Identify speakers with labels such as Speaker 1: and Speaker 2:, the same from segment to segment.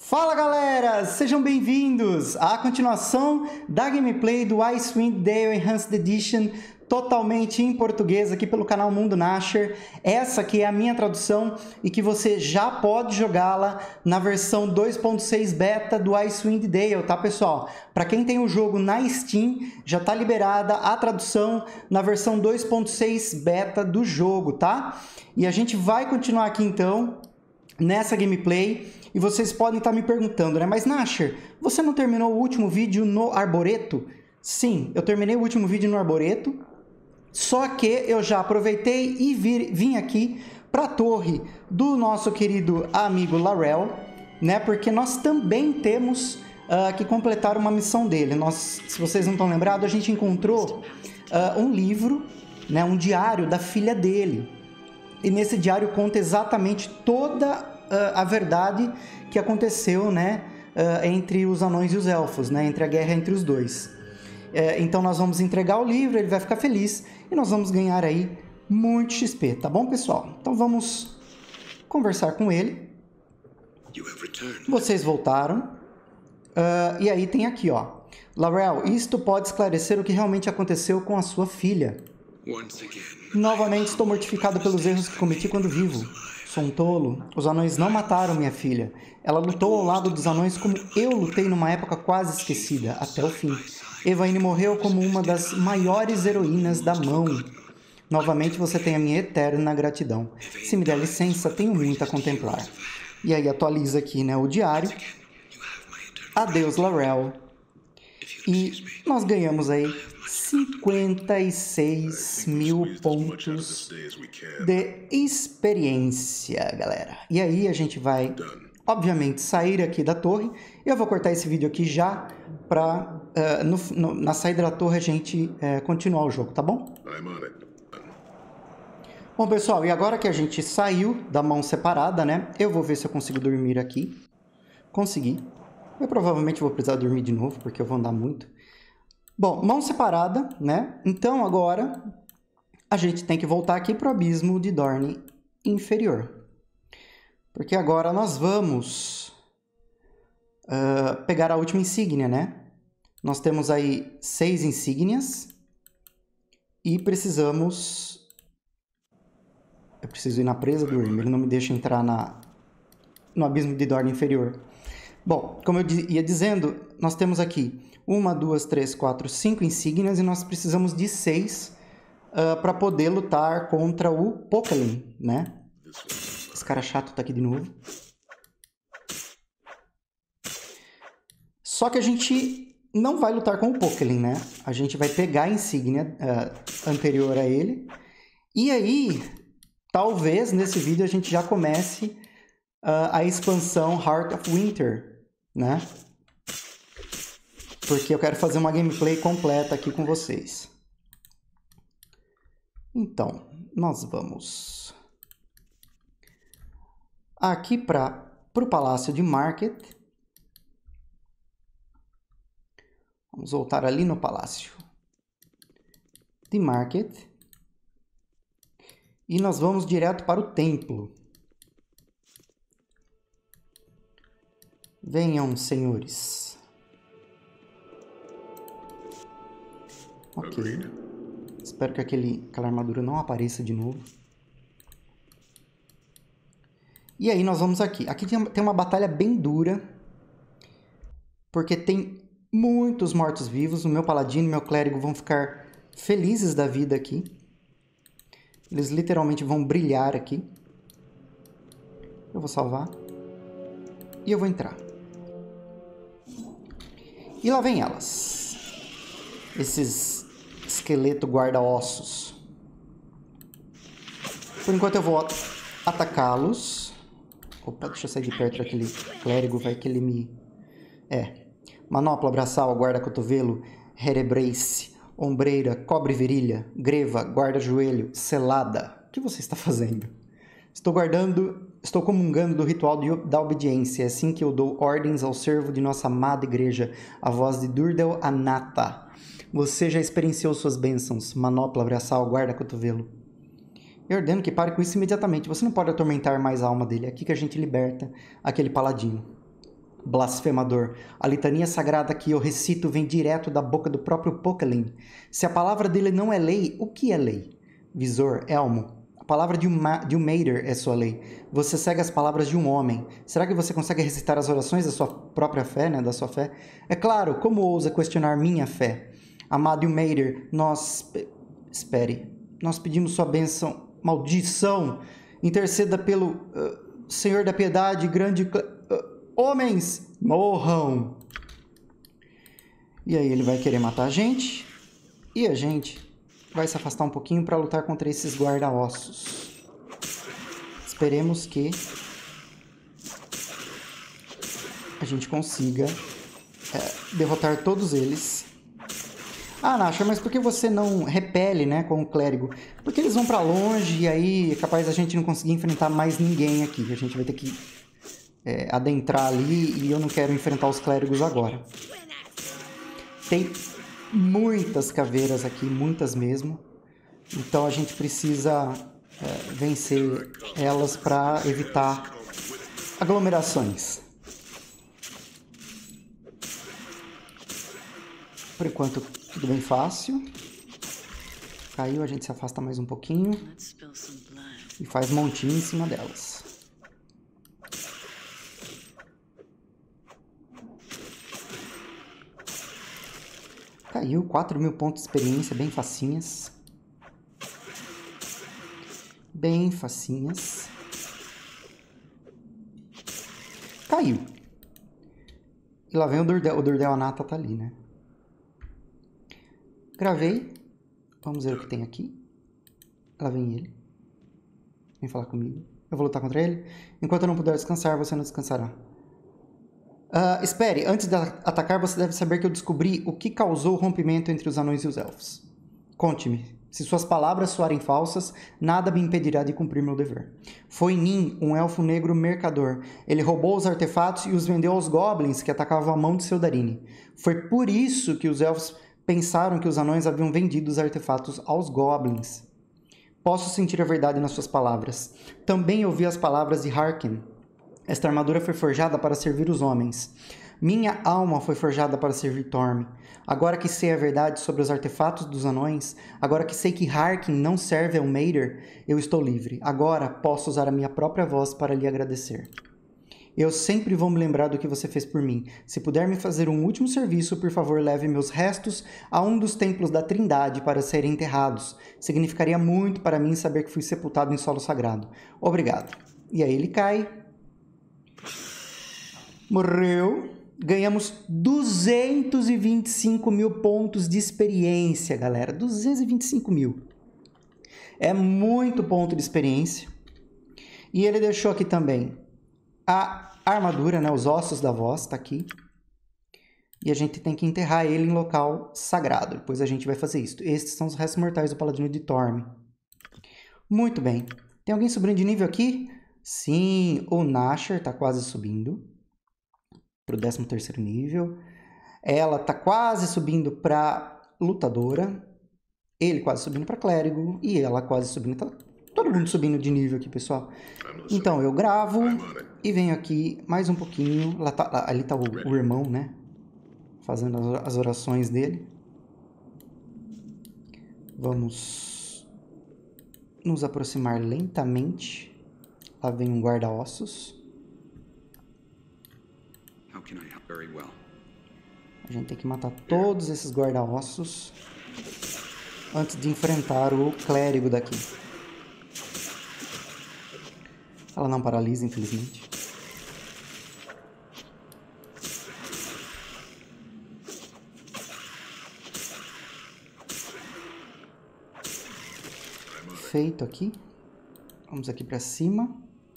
Speaker 1: Fala galera, sejam bem-vindos à continuação da gameplay do Icewind Dale Enhanced Edition, totalmente em português aqui pelo canal Mundo Nasher. Essa aqui é a minha tradução e que você já pode jogá-la na versão 2.6 beta do Icewind Dale, tá pessoal? Para quem tem o jogo na Steam, já está liberada a tradução na versão 2.6 beta do jogo, tá? E a gente vai continuar aqui então nessa gameplay. E vocês podem estar me perguntando, né? Mas Nasher, você não terminou o último vídeo no Arboreto? Sim, eu terminei o último vídeo no Arboreto, só que eu já aproveitei e vim aqui para a torre do nosso querido amigo Larell, né? Porque nós também temos que completar uma missão dele. Se vocês não estão lembrados, a gente encontrou um livro, né? Um diário da filha dele. E nesse diário conta exatamente toda a verdade que aconteceu, né, entre os anões e os elfos, né, entre a guerra entre os dois. Então nós vamos entregar o livro, ele vai ficar feliz e nós vamos ganhar aí muito XP, tá bom, pessoal? Então vamos conversar com ele. Vocês voltaram. E aí tem aqui, ó. Larell, isto pode esclarecer o que realmente aconteceu com a sua filha. Novamente estou mortificado pelos erros que cometi quando vivo. Sou um tolo. Os anões não mataram minha filha. Ela lutou ao lado dos anões como eu lutei numa época quase esquecida, até o fim. Evaine morreu como uma das maiores heroínas da mão. Novamente você tem a minha eterna gratidão. Se me der licença, tenho muito a contemplar. E aí atualiza aqui, né, o diário. Adeus, Larell. E nós ganhamos aí 56 mil pontos de experiência, galera. E aí a gente vai, obviamente, sair aqui da torre. Eu vou cortar esse vídeo aqui já para, na saída da torre, a gente continuar o jogo, tá bom? Bom, pessoal, e agora que a gente saiu da mão separada, né? Eu vou ver se eu consigo dormir aqui. Consegui. Eu provavelmente vou precisar dormir de novo, porque eu vou andar muito. Bom, mão separada, né? Então agora a gente tem que voltar aqui para o abismo de Dorne inferior. Porque agora nós vamos pegar a última insígnia, né? Nós temos aí 6 insígnias e precisamos... Eu preciso ir na presa do Rim, ele não me deixa entrar no abismo de Dorne inferior. Bom, como eu ia dizendo, nós temos aqui 1, 2, 3, 4, 5 insígnias e nós precisamos de 6 para poder lutar contra o Pokelin, né? Esse cara chato tá aqui de novo. Só que a gente não vai lutar com o Pokelin, né? A gente vai pegar a insígnia anterior a ele. E aí, talvez nesse vídeo a gente já comece a expansão Heart of Winter, né? Porque eu quero fazer uma gameplay completa aqui com vocês. Então, nós vamos aqui para o Palácio de Market. Vamos voltar ali no Palácio de Market. E nós vamos direto para o templo. Venham, senhores. Ok. Espero que aquela armadura não apareça de novo. E aí nós vamos aqui. Aqui tem uma batalha bem dura. Porque tem muitos mortos-vivos. O meu paladino e meu clérigo vão ficar felizes da vida aqui. Eles literalmente vão brilhar aqui. Eu vou salvar. E eu vou entrar. E lá vem elas. Esses esqueleto guarda-ossos. Por enquanto eu vou atacá-los. Opa, deixa eu sair de perto daquele clérigo, vai que ele me... Manopla, braçal, guarda-cotovelo, herebrace, ombreira, cobre-virilha, greva, guarda-joelho, selada. O que você está fazendo? Estou comungando do ritual da obediência, é assim que eu dou ordens ao servo de nossa amada igreja, a voz de Durdel Anata. Você já experienciou suas bênçãos, manopla, braçal, guarda-cotovelo. Eu ordeno que pare com isso imediatamente, você não pode atormentar mais a alma dele, é aqui que a gente liberta aquele paladino. Blasfemador. A litania sagrada que eu recito vem direto da boca do próprio Pokelin. Se a palavra dele não é lei, o que é lei? Visor, Elmo. A palavra de um Mater é sua lei. Você segue as palavras de um homem. Será que você consegue recitar as orações da sua própria fé, né? Da sua fé? É claro, como ousa questionar minha fé? Amado Mater, Espere. Nós pedimos sua bênção. Maldição! Interceda pelo Senhor da Piedade, grande... Homens, morram! E aí ele vai querer matar a gente. E a gente vai se afastar um pouquinho para lutar contra esses guarda-ossos. Esperemos que a gente consiga derrotar todos eles. Ah, Nasha, mas por que você não repele, né, com o clérigo? Porque eles vão pra longe e aí é capaz a gente não conseguir enfrentar mais ninguém aqui. A gente vai ter que adentrar ali e eu não quero enfrentar os clérigos agora. Tem muitas caveiras aqui, muitas mesmo. Então a gente precisa vencer elas para evitar aglomerações. Por enquanto, tudo bem fácil. Caiu, a gente se afasta mais um pouquinho. E faz montinho em cima delas. Caiu, 4.000 pontos de experiência, bem facinhas. Bem facinhas. Caiu. E lá vem o Durdel Anata tá ali, né? Gravei. Vamos ver o que tem aqui. Lá vem ele. Vem falar comigo. Eu vou lutar contra ele. Enquanto eu não puder descansar, você não descansará. Espere, antes de atacar, você deve saber que eu descobri o que causou o rompimento entre os anões e os elfos. Conte-me. Se suas palavras soarem falsas, nada me impedirá de cumprir meu dever. Foi Nin, um elfo negro mercador. Ele roubou os artefatos e os vendeu aos goblins que atacavam a mão de Seldarine. Foi por isso que os elfos pensaram que os anões haviam vendido os artefatos aos goblins. Posso sentir a verdade nas suas palavras. Também ouvi as palavras de Harkin. Esta armadura foi forjada para servir os homens. Minha alma foi forjada para servir Torm. Agora que sei a verdade sobre os artefatos dos anões, agora que sei que Harkin não serve ao Mater, eu estou livre. Agora posso usar a minha própria voz para lhe agradecer. Eu sempre vou me lembrar do que você fez por mim. Se puder me fazer um último serviço, por favor, leve meus restos a um dos templos da Trindade para serem enterrados. Significaria muito para mim saber que fui sepultado em solo sagrado. Obrigado. E aí ele cai. Morreu. Ganhamos 225.000 pontos de experiência, galera. 225.000. É muito ponto de experiência. E ele deixou aqui também a armadura, né? Os ossos da voz, tá aqui. E a gente tem que enterrar ele em local sagrado. Depois a gente vai fazer isso. Estes são os restos mortais do Paladino de Torm. Muito bem. Tem alguém subindo de nível aqui? Sim, o Nasher tá quase subindo para o 13º nível. Ela tá quase subindo para lutadora. Ele quase subindo para clérigo. E ela quase subindo. Tá todo mundo subindo de nível aqui, pessoal. Então eu gravo e venho aqui mais um pouquinho. Ali tá o irmão, né? Fazendo as orações dele. Vamos nos aproximar lentamente. Lá vem um guarda-ossos. A gente tem que matar todos esses guarda-ossos antes de enfrentar o clérigo daqui. Ela não paralisa, infelizmente. Feito aqui. Vamos aqui pra cima.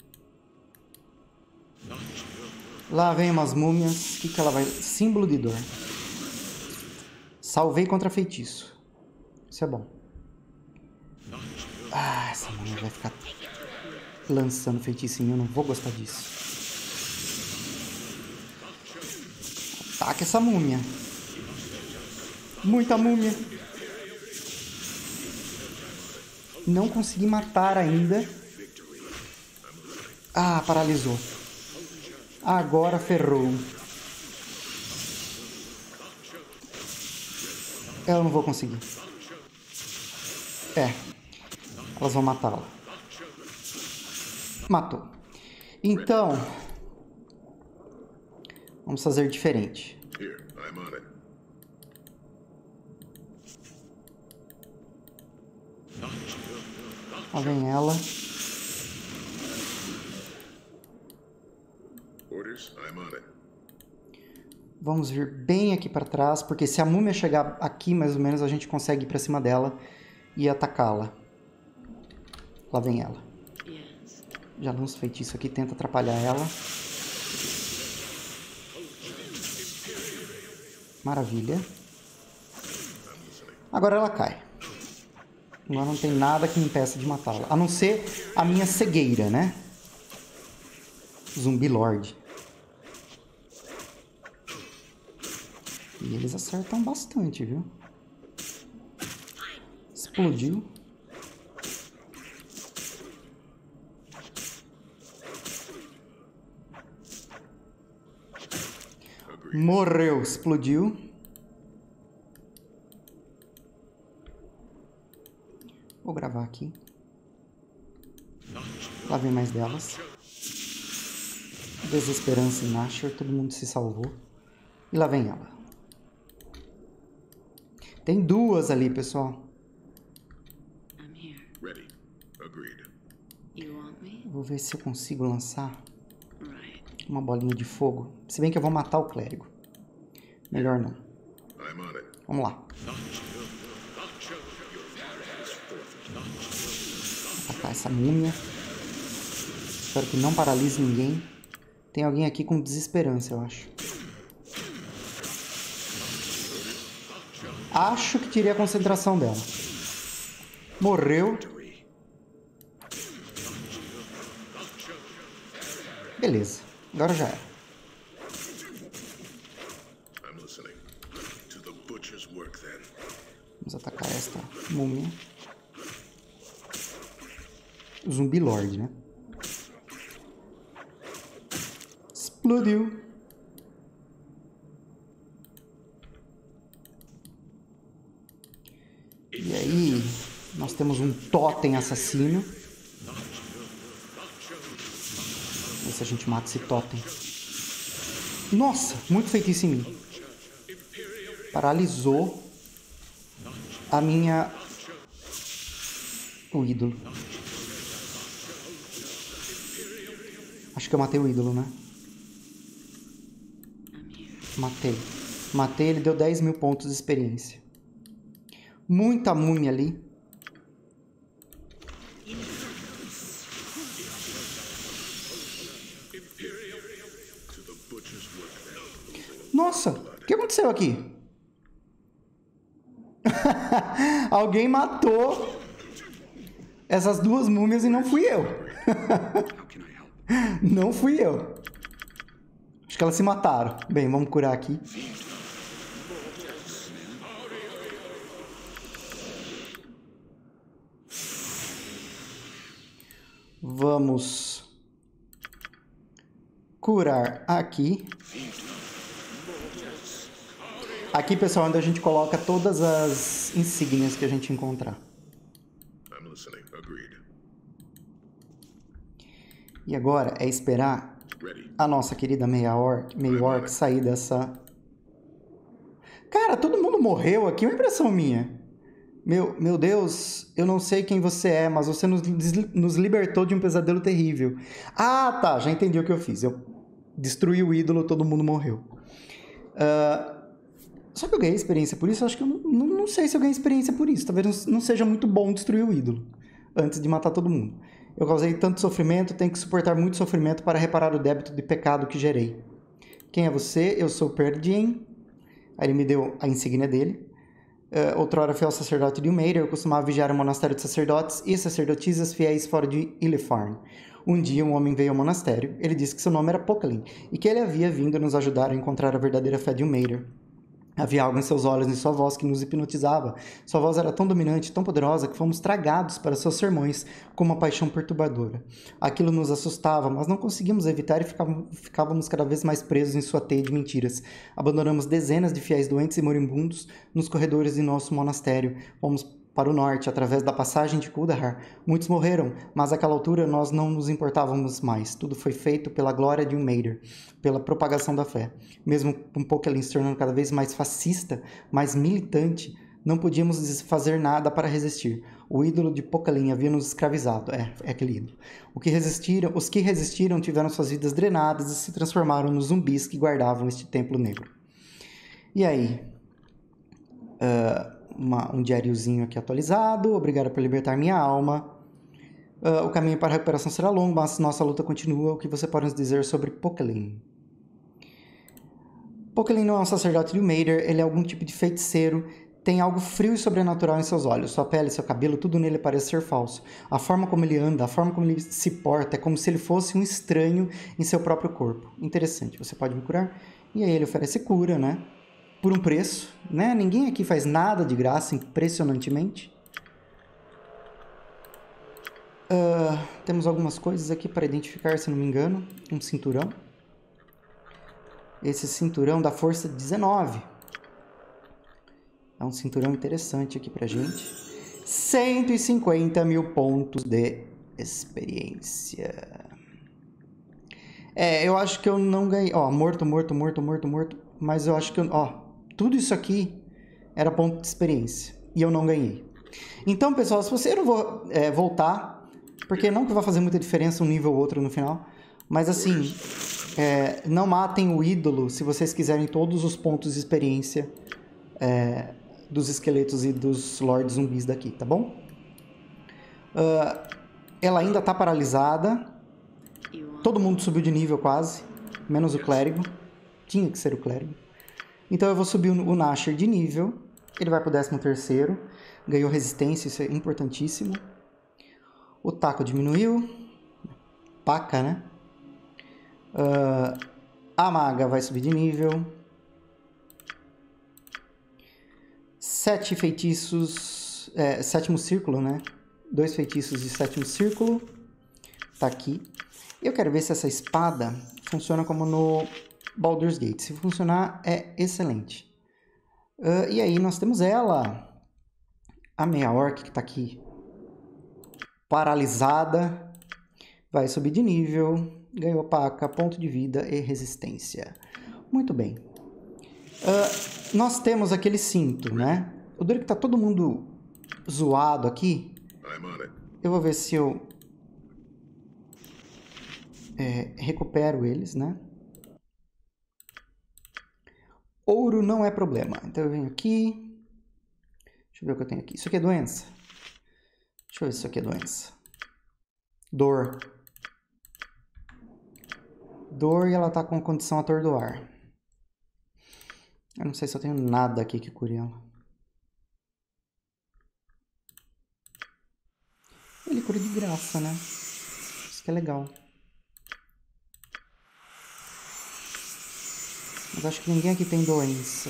Speaker 1: Lá vem umas múmias. O que ela vai... Símbolo de dor. Salvei contra feitiço. Isso é bom. Ah, essa múmia vai ficar lançando feitiço em mim. Eu não vou gostar disso. Ataca essa múmia. Muita múmia. Não consegui matar ainda. Ah, paralisou. Agora ferrou. Eu não vou conseguir. É. Elas vão matá-la. Matou. Então, vamos fazer diferente. Lá vem ela. Vamos vir bem aqui para trás, porque se a múmia chegar aqui, mais ou menos, a gente consegue ir para cima dela e atacá-la. Lá vem ela. Já lança o feitiço aqui, tenta atrapalhar ela. Maravilha. Agora ela cai. Agora não tem nada que me impeça de matá-la. A não ser a minha cegueira, né? Zumbi Lord. E eles acertam bastante, viu? Explodiu. Morreu, explodiu. Vou gravar aqui. Lá vem mais delas. Desesperança em Nashor, todo mundo se salvou. E lá vem ela. Tem duas ali, pessoal. Vou ver se eu consigo lançar uma bolinha de fogo. Se bem que eu vou matar o clérigo. Melhor não. Vamos lá. Atacar essa múmia. Espero que não paralise ninguém. Tem alguém aqui com desesperança, eu acho. Acho que tirei a concentração dela. Morreu. Beleza. Agora já era. Vamos atacar esta múmia. Zumbi Lord, né? Explodiu. E aí, nós temos um totem assassino. Vamos ver se a gente mata esse totem. Nossa, muito feitiço em mim. Paralisou a minha... o ídolo. Acho que eu matei o ídolo, né? Matei. Matei, ele deu 10 mil pontos de experiência. Muita múmia ali. Nossa, o que aconteceu aqui? Alguém matou essas duas múmias e não fui eu. Não fui eu. Acho que elas se mataram. Bem, vamos curar aqui. Vamos curar aqui. Aqui, pessoal, onde a gente coloca todas as insígnias que a gente encontrar. E agora é esperar a nossa querida Mayork sair dessa... Cara, todo mundo morreu aqui, é uma impressão minha. Meu Deus, eu não sei quem você é, mas você nos libertou de um pesadelo terrível. Ah, tá, já entendi o que eu fiz. Eu destruí o ídolo, todo mundo morreu. Só que eu ganhei experiência por isso? Eu acho que eu não sei se eu ganhei experiência por isso. Talvez não seja muito bom destruir o ídolo antes de matar todo mundo. Eu causei tanto sofrimento, tenho que suportar muito sofrimento para reparar o débito de pecado que gerei. Quem é você? Eu sou Perdien. Aí ele me deu a insígnia dele. Outrora fiel sacerdote de Umeira, eu costumava vigiar o monastério de sacerdotes e sacerdotisas fiéis fora de Ilifarn. Um dia um homem veio ao monastério. Ele disse que seu nome era Pokelin e que ele havia vindo nos ajudar a encontrar a verdadeira fé de Umeira. Havia algo em seus olhos e sua voz que nos hipnotizava. Sua voz era tão dominante, tão poderosa, que fomos tragados para seus sermões com uma paixão perturbadora. Aquilo nos assustava, mas não conseguimos evitar e ficávamos cada vez mais presos em sua teia de mentiras. Abandonamos dezenas de fiéis doentes e moribundos nos corredores de nosso monastério. Fomos para o norte, através da passagem de Kuldahar. Muitos morreram, mas àquela altura nós não nos importávamos mais. Tudo foi feito pela glória de um Mater, pela propagação da fé. Mesmo com Pokelin se tornando cada vez mais fascista, mais militante, não podíamos fazer nada para resistir. O ídolo de Pokelin havia nos escravizado. É aquele ídolo. Os que resistiram tiveram suas vidas drenadas e se transformaram nos zumbis que guardavam este templo negro. E aí? Um diáriozinho aqui atualizado. Obrigado por libertar minha alma. O caminho para a recuperação será longo, mas nossa luta continua. O que você pode nos dizer sobre Pokelin? Pokelin não é um sacerdote de Mater, ele é algum tipo de feiticeiro. Tem algo frio e sobrenatural em seus olhos. Sua pele, seu cabelo, tudo nele parece ser falso. A forma como ele anda, a forma como ele se porta, é como se ele fosse um estranho em seu próprio corpo. Interessante. Você pode me curar? E aí ele oferece cura, né? Por um preço, né? Ninguém aqui faz nada de graça, impressionantemente. Temos algumas coisas aqui para identificar, se não me engano. Um cinturão. Esse cinturão dá força 19. É um cinturão interessante aqui pra gente. 150 mil pontos de experiência. Eu acho que eu não ganhei. Ó, morto. Mas eu acho que tudo isso aqui era ponto de experiência. E eu não ganhei. Então, pessoal, se você não vou voltar, porque não que vai fazer muita diferença um nível ou outro no final, mas assim, não matem o ídolo se vocês quiserem todos os pontos de experiência dos esqueletos e dos lords zumbis daqui, tá bom? Ela ainda tá paralisada. Todo mundo subiu de nível quase, menos o clérigo. Tinha que ser o clérigo. Então eu vou subir o Nasher de nível. Ele vai pro 13º. Ganhou resistência, isso é importantíssimo. O taco diminuiu. Paca, né? A maga vai subir de nível. 7 feitiços. 7º círculo, né? 2 feitiços de 7º círculo. Tá aqui. Eu quero ver se essa espada funciona como no Baldur's Gate. Se funcionar, é excelente. E aí nós temos ela. A meia orc que tá aqui. Paralisada. Vai subir de nível. Ganhou paca, ponto de vida e resistência. Muito bem. Nós temos aquele cinto, né? O duro que tá todo mundo zoado aqui. Eu vou ver se eu recupero eles, né? Ouro não é problema. Então eu venho aqui. Deixa eu ver o que eu tenho aqui. Isso aqui é doença? Deixa eu ver se isso aqui é doença. Dor. Dor e ela tá com condição atordoar. Eu não sei se eu tenho nada aqui que cure ela. Ele cura de graça, né? Isso que é legal. Mas acho que ninguém aqui tem doença.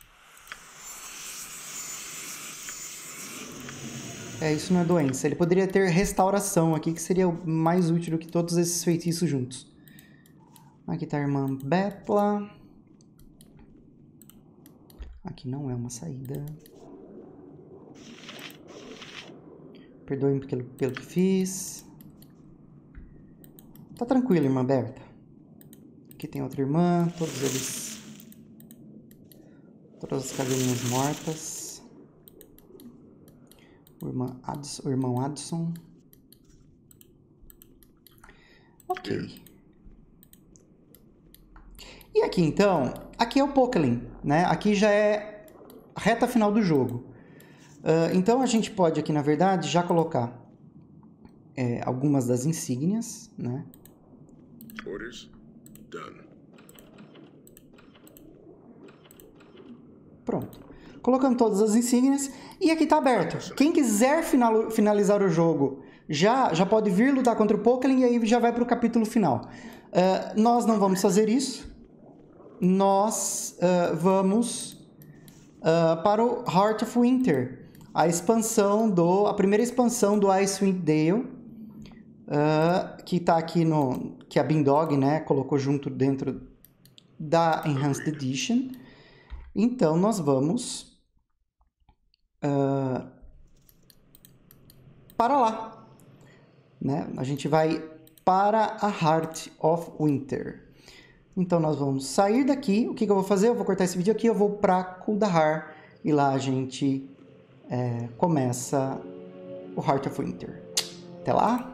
Speaker 1: Isso não é doença. Ele poderia ter restauração aqui, que seria mais útil do que todos esses feitiços juntos. Aqui tá a irmã Bepla. Aqui não é uma saída. Perdoe-me pelo que fiz. Tá tranquilo, irmã Berta. Aqui tem outra irmã. Todos eles... Todas as caveirinhas mortas. O irmão Addison. Ok. E aqui então, aqui é o Pokelin, né? Aqui já é a reta final do jogo. Então a gente pode aqui, na verdade, já colocar algumas das insígnias, né?
Speaker 2: Orders done.
Speaker 1: Pronto. Colocando todas as insígnias e aqui está aberto. Quem quiser finalizar o jogo já pode vir lutar contra o Pokelin e aí já vai para o capítulo final. Nós não vamos fazer isso. Nós vamos para o Heart of Winter, a primeira expansão do Icewind Dale, que está aqui que a Beandog, né, colocou junto dentro da Enhanced Edition. Então nós vamos para lá, né? A gente vai para a Heart of Winter. Então nós vamos sair daqui. O que eu vou fazer? Eu vou cortar esse vídeo aqui, eu vou para Kuldahar e lá a gente começa o Heart of Winter. Até lá!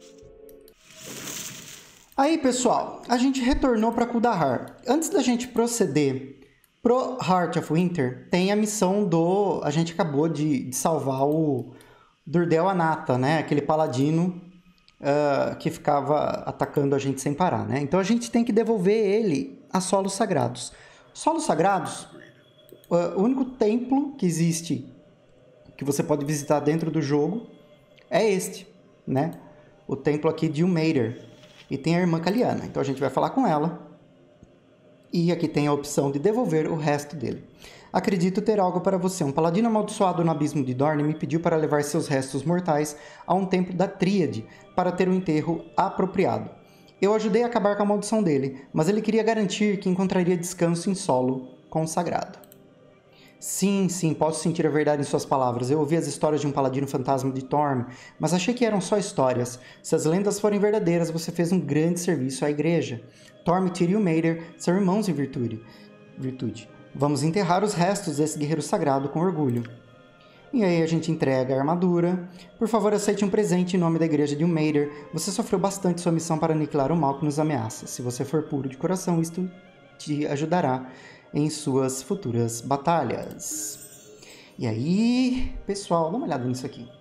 Speaker 1: Aí, pessoal, a gente retornou para Kuldahar. Antes da gente proceder pro Heart of Winter, tem a missão a gente acabou de salvar o Durdel Anata, né? Aquele paladino que ficava atacando a gente sem parar, né? Então a gente tem que devolver ele a Solos Sagrados. Solos Sagrados, o único templo que existe que você pode visitar dentro do jogo é este, né? O templo aqui de Ulmater. E tem a irmã Kaliana. Então a gente vai falar com ela. E aqui tem a opção de devolver o resto dele. Acredito ter algo para você. Um paladino amaldiçoado no abismo de Dorne me pediu para levar seus restos mortais a um templo da Tríade para ter um enterro apropriado. Eu ajudei a acabar com a maldição dele, mas ele queria garantir que encontraria descanso em solo consagrado. Sim, posso sentir a verdade em suas palavras. Eu ouvi as histórias de um paladino fantasma de Torm, mas achei que eram só histórias. Se as lendas forem verdadeiras, você fez um grande serviço à igreja. Torm, Tyr e Ulmater são irmãos em virtude. Vamos enterrar os restos desse guerreiro sagrado com orgulho. E aí a gente entrega a armadura. Por favor, aceite um presente em nome da igreja de Ulmater. Você sofreu bastante sua missão para aniquilar o mal que nos ameaça. Se você for puro de coração, isto te ajudará em suas futuras batalhas. E aí, pessoal, dá uma olhada nisso aqui.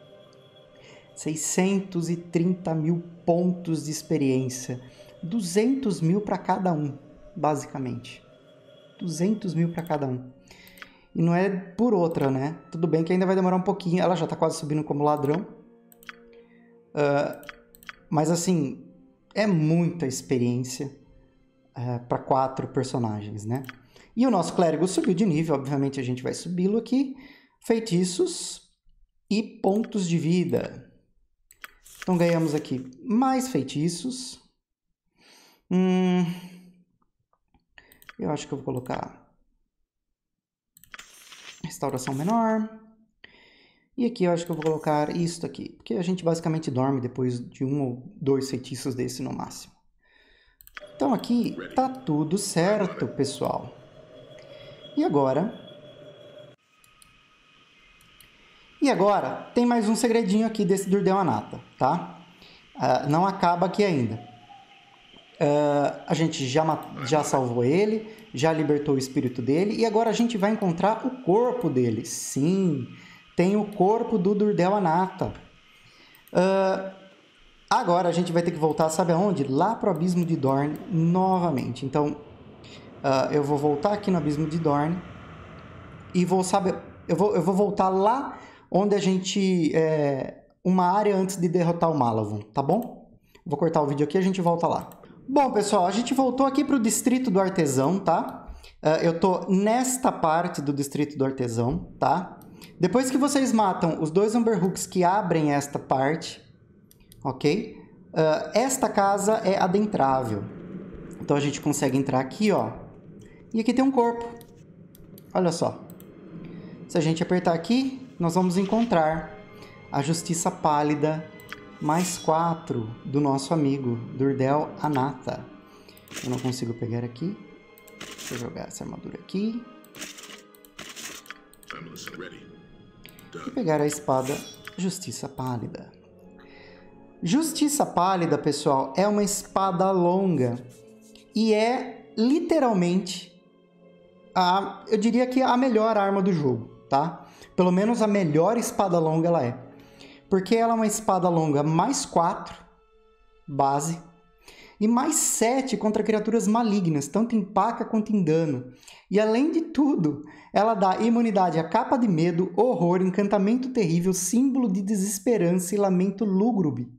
Speaker 1: 630 mil pontos de experiência. 200 mil para cada um, basicamente. 200 mil para cada um. E não é por outra, né? Tudo bem que ainda vai demorar um pouquinho. Ela já tá quase subindo como ladrão. Mas assim, é muita experiência para 4 personagens, né? E o nosso clérigo subiu de nível, obviamente a gente vai subi-lo aqui. Feitiços e pontos de vida. Então ganhamos aqui mais feitiços. Eu acho que eu vou colocar restauração menor. E aqui eu acho que eu vou colocar isto aqui, porque a gente basicamente dorme depois de 1 ou 2 feitiços desse no máximo. Então aqui tá tudo certo, pessoal. E agora tem mais um segredinho aqui desse Durdel Anata, tá? Não acaba aqui ainda. A gente já salvou ele, já libertou o espírito dele e agora a gente vai encontrar o corpo dele. Sim, tem o corpo do Durdel Anata. Agora a gente vai ter que voltar, sabe aonde? Lá pro Abismo de Dorne novamente. Então, eu vou voltar aqui no Abismo de Dorne e eu vou voltar lá onde a gente... uma área antes de derrotar o Malavon, tá bom? Vou cortar o vídeo aqui e a gente volta lá. Bom, pessoal, a gente voltou aqui pro Distrito do Artesão, tá? Eu tô nesta parte do Distrito do Artesão, tá? Depois que vocês matam os 2 Umberhooks que abrem esta parte, ok? Esta casa é adentrável. Então a gente consegue entrar aqui, ó. E aqui tem um corpo. Olha só. Se a gente apertar aqui, nós vamos encontrar a Justiça Pálida mais 4 do nosso amigo Durdel Anata. Eu não consigo pegar aqui. Deixa eu jogar essa armadura aqui. E pegar a espada Justiça Pálida. Justiça Pálida, pessoal, é uma espada longa e é literalmente eu diria que a melhor arma do jogo, tá? Pelo menos a melhor espada longa ela é. Porque ela é uma espada longa mais 4, base, e mais 7 contra criaturas malignas, tanto em paca quanto em dano. E além de tudo, ela dá imunidade a capa de medo, horror, encantamento terrível, símbolo de desesperança e lamento lúgubre.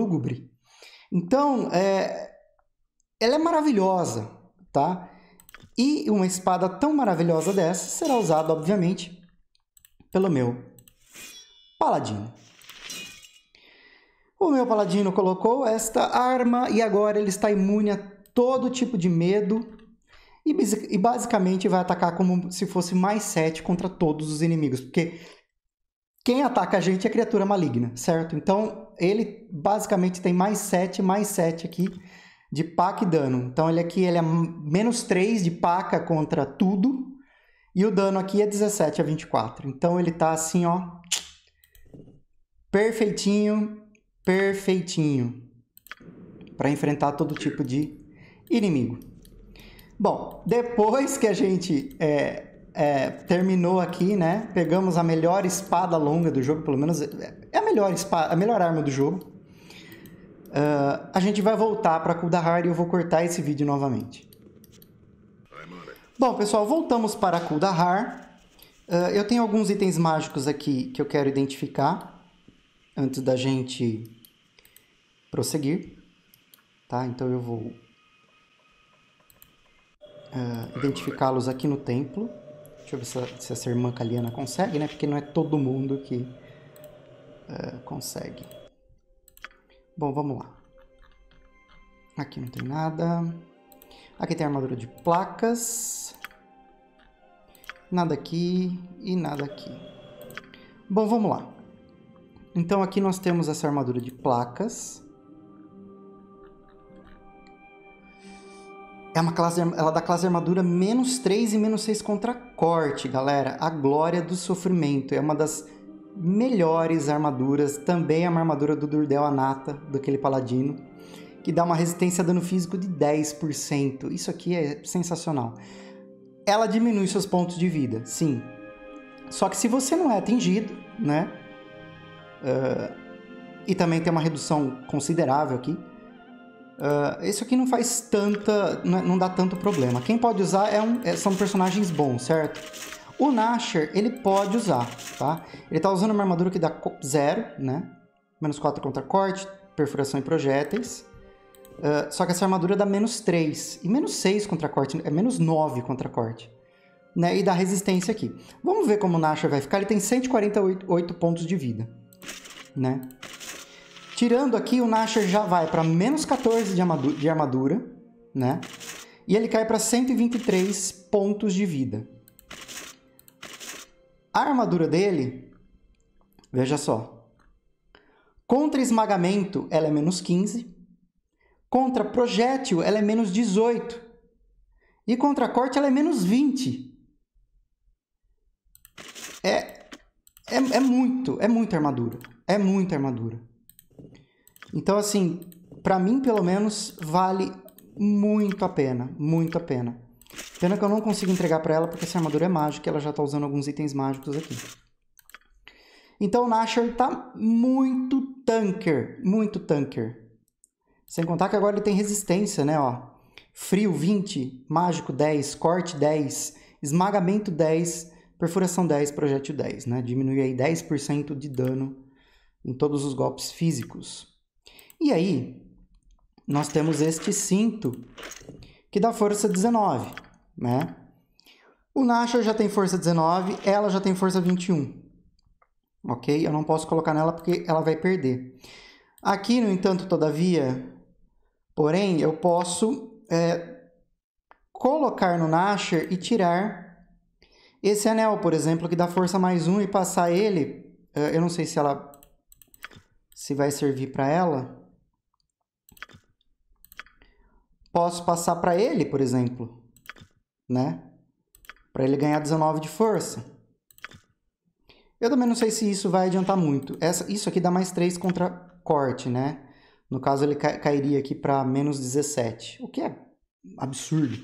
Speaker 1: Então, ela é maravilhosa, tá? E uma espada tão maravilhosa dessa será usada, obviamente, pelo meu paladino. O meu paladino colocou esta arma e agora ele está imune a todo tipo de medo e basicamente vai atacar como se fosse mais 7 contra todos os inimigos, porque quem ataca a gente é criatura maligna, certo? Então ele basicamente tem mais 7 aqui de paca e dano. Então ele é menos 3 de paca contra tudo e o dano aqui é 17 a 24. Então ele tá assim, ó, perfeitinho para enfrentar todo tipo de inimigo. Bom, depois que a gente terminou aqui, né? Pegamos a melhor espada longa do jogo, pelo menos é a melhor arma do jogo. A gente vai voltar para Kuldahar e eu vou cortar esse vídeo novamente. Bom, pessoal, voltamos para Kuldahar. Eu tenho alguns itens mágicos aqui que eu quero identificar antes da gente prosseguir, tá? Então eu vou identificá-los aqui no templo. Deixa eu ver se essa irmã Kaliana consegue, né? Porque não é todo mundo que consegue. Bom, vamos lá. Aqui não tem nada. Aqui tem armadura de placas. Nada aqui e nada aqui. Bom, vamos lá. Então aqui nós temos essa armadura de placas. Ela dá classe de armadura menos 3 e menos 6 contra corte, galera. A glória do sofrimento. É uma das melhores armaduras. Também é uma armadura do Durdel Anata, daquele paladino, que dá uma resistência a dano físico de 10%. Isso aqui é sensacional. Ela diminui seus pontos de vida, sim. Só que se você não é atingido, né? E também tem uma redução considerável aqui. Isso aqui não faz tanta... Não dá tanto problema. Quem pode usar são personagens bons, certo? O Nashor, ele pode usar, tá? Ele tá usando uma armadura que dá 0, né? Menos 4 contra corte, perfuração e projéteis. Só que essa armadura dá menos 3 e menos 6 contra corte, é menos 9 contra corte, né? E dá resistência aqui. Vamos ver como o Nashor vai ficar. Ele tem 148 pontos de vida, né? Tirando aqui, o Nashor já vai para menos 14 de armadura, né? E ele cai para 123 pontos de vida. A armadura dele, veja só, contra esmagamento ela é menos 15, contra projétil ela é menos 18 e contra corte ela é menos 20. É muita armadura, é muita armadura. Então, assim, pra mim, pelo menos, vale muito a pena, muito a pena. Pena que eu não consigo entregar pra ela, porque essa armadura é mágica e ela já tá usando alguns itens mágicos aqui. Então, o Nashor tá muito tanker, muito tanker. Sem contar que agora ele tem resistência, né, ó. Frio 20, mágico 10, corte 10, esmagamento 10, perfuração 10, projétil 10, né? Diminui aí 10% de dano em todos os golpes físicos. E aí, nós temos este cinto, que dá força 19, né? O Nashor já tem força 19, ela já tem força 21. Ok? Eu não posso colocar nela porque ela vai perder. Aqui, no entanto, todavia, porém, eu posso colocar no Nashor e tirar esse anel, por exemplo, que dá força mais 1 e passar ele... eu não sei se vai servir para ela. Posso passar para ele, por exemplo, né? Para ele ganhar 19 de força. Eu também não sei se isso vai adiantar muito. Isso aqui dá mais 3 contra corte, né? No caso, ele cairia aqui para menos 17, o que é absurdo.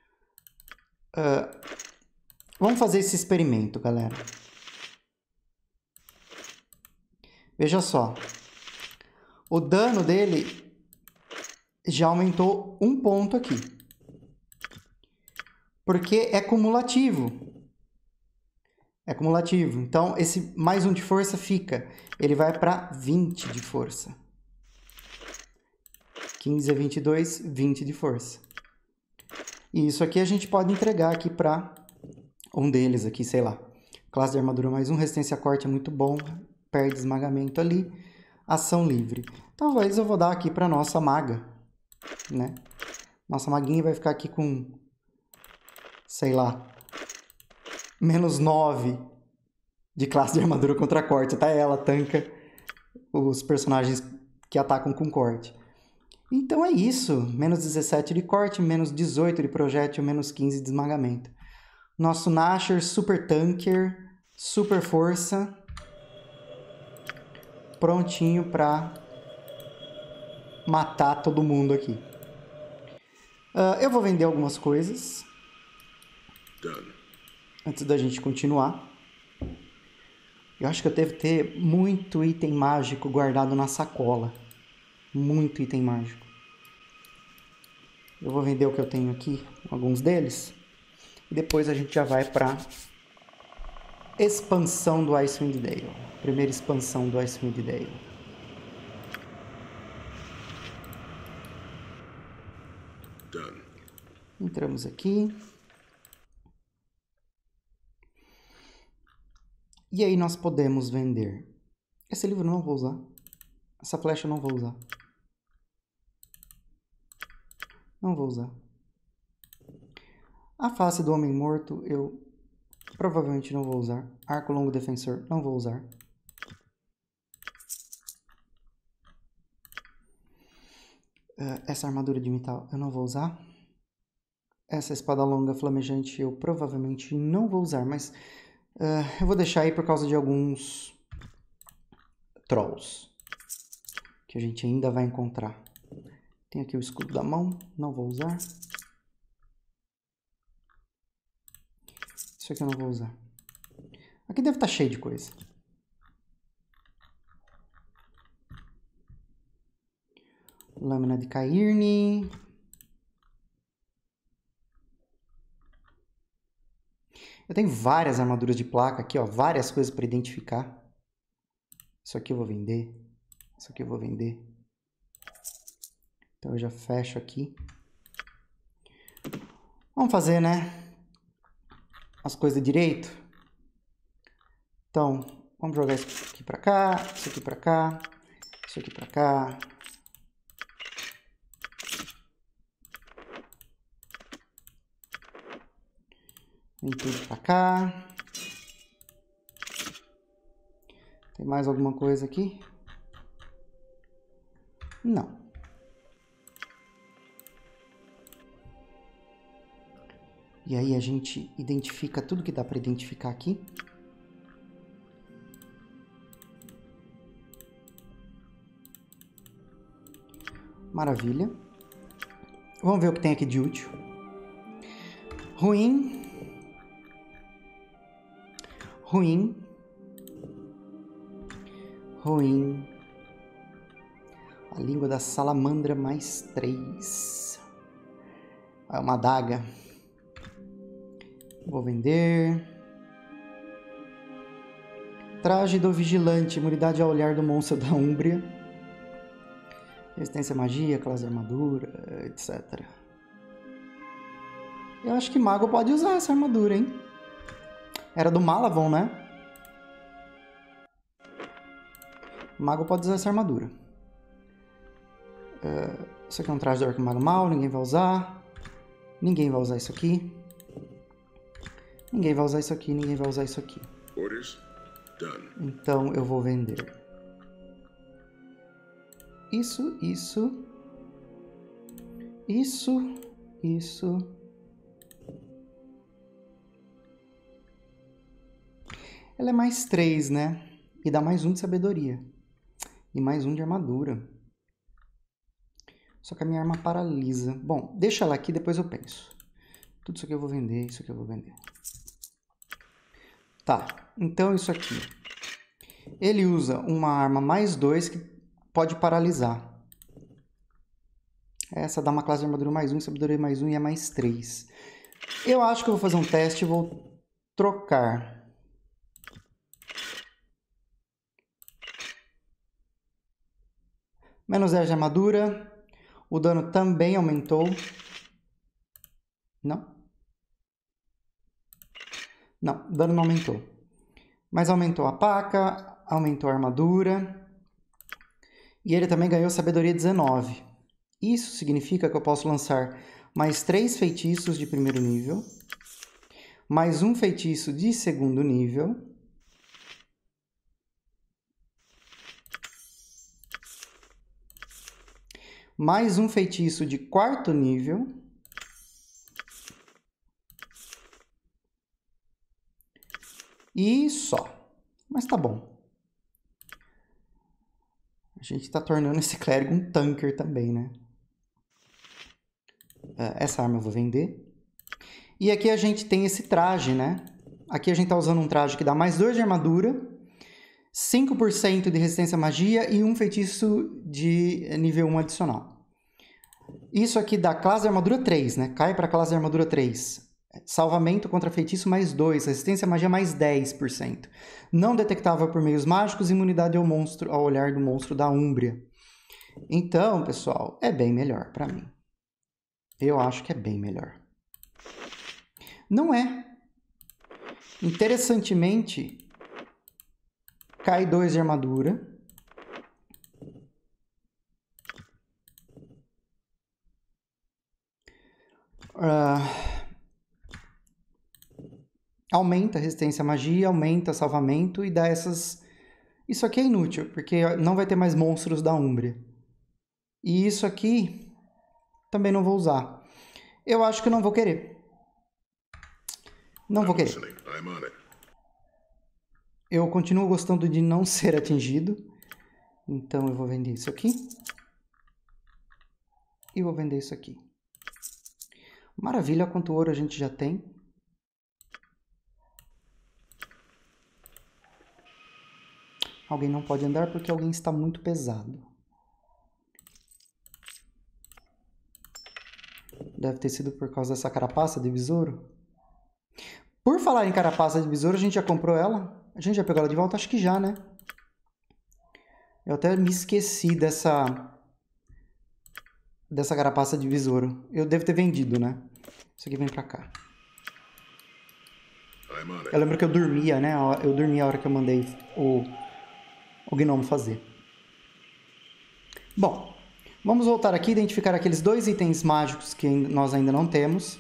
Speaker 1: Vamos fazer esse experimento, galera. Veja só. O dano dele já aumentou 1 ponto aqui. Porque é cumulativo. É cumulativo. Então, esse mais 1 de força fica. Ele vai para 20 de força. 15 a 22, 20 de força. E isso aqui a gente pode entregar aqui para um deles aqui, sei lá. Classe de armadura mais 1, resistência a corte é muito bom, perde esmagamento ali, ação livre. Talvez eu vou dar aqui para nossa maga, né? Nossa maguinha vai ficar aqui com, sei lá, -9 de classe de armadura contra corte. Até ela tanca os personagens que atacam com corte. Então é isso, -17 de corte, -18 de projétil, -15 de esmagamento. Nosso Nasher, super tanker, super força, prontinho para matar todo mundo aqui. Eu vou vender algumas coisas antes da gente continuar. Eu acho que eu devo ter muito item mágico guardado na sacola. Muito item mágico. Eu vou vender o que eu tenho aqui, alguns deles. E depois a gente já vai para expansão do Icewind Dale. Primeira expansão do Icewind Dale. Entramos aqui. E aí nós podemos vender. Esse livro eu não vou usar. Essa flecha eu não vou usar. Não vou usar. A face do homem morto eu provavelmente não vou usar. Arco longo defensor não vou usar. Essa armadura de metal eu não vou usar. Essa espada longa flamejante eu provavelmente não vou usar, mas eu vou deixar aí por causa de alguns trolls que a gente ainda vai encontrar. Tem aqui o escudo da mão, não vou usar. Isso aqui eu não vou usar. Aqui deve estar cheio de coisa. Lâmina de Cairne. Eu tenho várias armaduras de placa aqui, ó, várias coisas para identificar. Isso aqui eu vou vender. Isso aqui eu vou vender. Então eu já fecho aqui. Vamos fazer, né? As coisas direito. Então, vamos jogar isso aqui para cá, isso aqui para cá, isso aqui para cá. Vem tudo para cá. Tem mais alguma coisa aqui? Não. E aí a gente identifica tudo que dá para identificar aqui. Maravilha. Vamos ver o que tem aqui de útil. Ruim. Ruim. Ruim. A língua da salamandra mais 3. É uma adaga. Vou vender. Traje do vigilante. Imunidade ao olhar do monstro da Úmbria. Resistência à magia, classe de armadura, etc. Eu acho que mago pode usar essa armadura, hein? Era do Malavon, né? Mago pode usar essa armadura. Isso aqui é um traje do Arquimago Mal, ninguém vai usar. Ninguém vai usar isso aqui. Ninguém vai usar isso aqui, ninguém vai usar isso aqui. Então eu vou vender. Isso. Ela é mais 3, né? E dá mais 1 de sabedoria. E mais 1 de armadura. Só que a minha arma paralisa. Bom, deixa ela aqui, depois eu penso. Tudo isso aqui eu vou vender, isso aqui eu vou vender. Tá, então isso aqui. Ele usa uma arma mais 2 que pode paralisar. Essa dá uma classe de armadura mais 1, sabedoria mais 1 e é mais 3. Eu acho que eu vou fazer um teste e vou trocar. Menos 10 de armadura. O dano também aumentou. Não? Não, dano não aumentou. Mas aumentou a paca, aumentou a armadura. E ele também ganhou sabedoria 19. Isso significa que eu posso lançar mais 3 feitiços de primeiro nível, mais um feitiço de segundo nível, mais um feitiço de quarto nível, e só. Mas tá bom. A gente tá tornando esse clérigo um tanker também, né? Essa arma eu vou vender. E aqui a gente tem esse traje, né? Aqui a gente tá usando um traje que dá mais 2 de armadura, 5% de resistência à magia e um feitiço de nível 1 adicional. Isso aqui dá classe de armadura 3, né? Cai para classe de armadura 3. Salvamento contra feitiço mais 2, resistência à magia mais 10%. Não detectável por meios mágicos, imunidade ao monstro, ao olhar do monstro da Úmbria. Então, pessoal, é bem melhor para mim. Eu acho que é bem melhor. Não é. Interessantemente, cai 2 de armadura. Aumenta a resistência à magia, aumenta salvamento e dá essas... Isso aqui é inútil, porque não vai ter mais monstros da Úmbria. E isso aqui também não vou usar. Eu acho que não vou querer. Não vou querer. Eu continuo gostando de não ser atingido. Então eu vou vender isso aqui. E vou vender isso aqui. Maravilha, quanto ouro a gente já tem. Alguém não pode andar porque alguém está muito pesado. Deve ter sido por causa dessa carapaça de besouro. Por falar em carapaça de besouro, a gente já comprou ela? A gente já pegou ela de volta? Acho que já, né? Eu até me esqueci dessa carapaça de besouro. Eu devo ter vendido, né? Isso aqui vem pra cá. Eu lembro que eu dormia, né? Eu dormi a hora que eu mandei o gnomo fazer. Bom, vamos voltar aqui e identificar aqueles 2 itens mágicos que nós ainda não temos.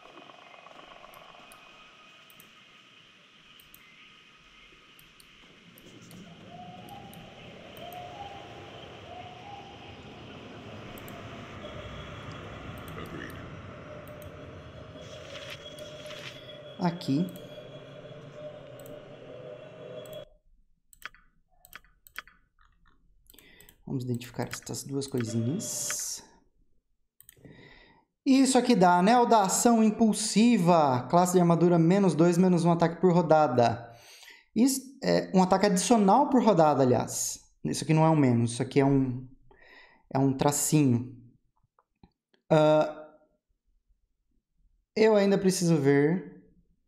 Speaker 1: Aqui. Vamos identificar estas 2 coisinhas. Isso aqui dá anel da ação impulsiva. Classe de armadura -2, -1 ataque por rodada. Isso é um ataque adicional por rodada, aliás. Isso aqui não é um menos, isso aqui é um tracinho. Eu ainda preciso ver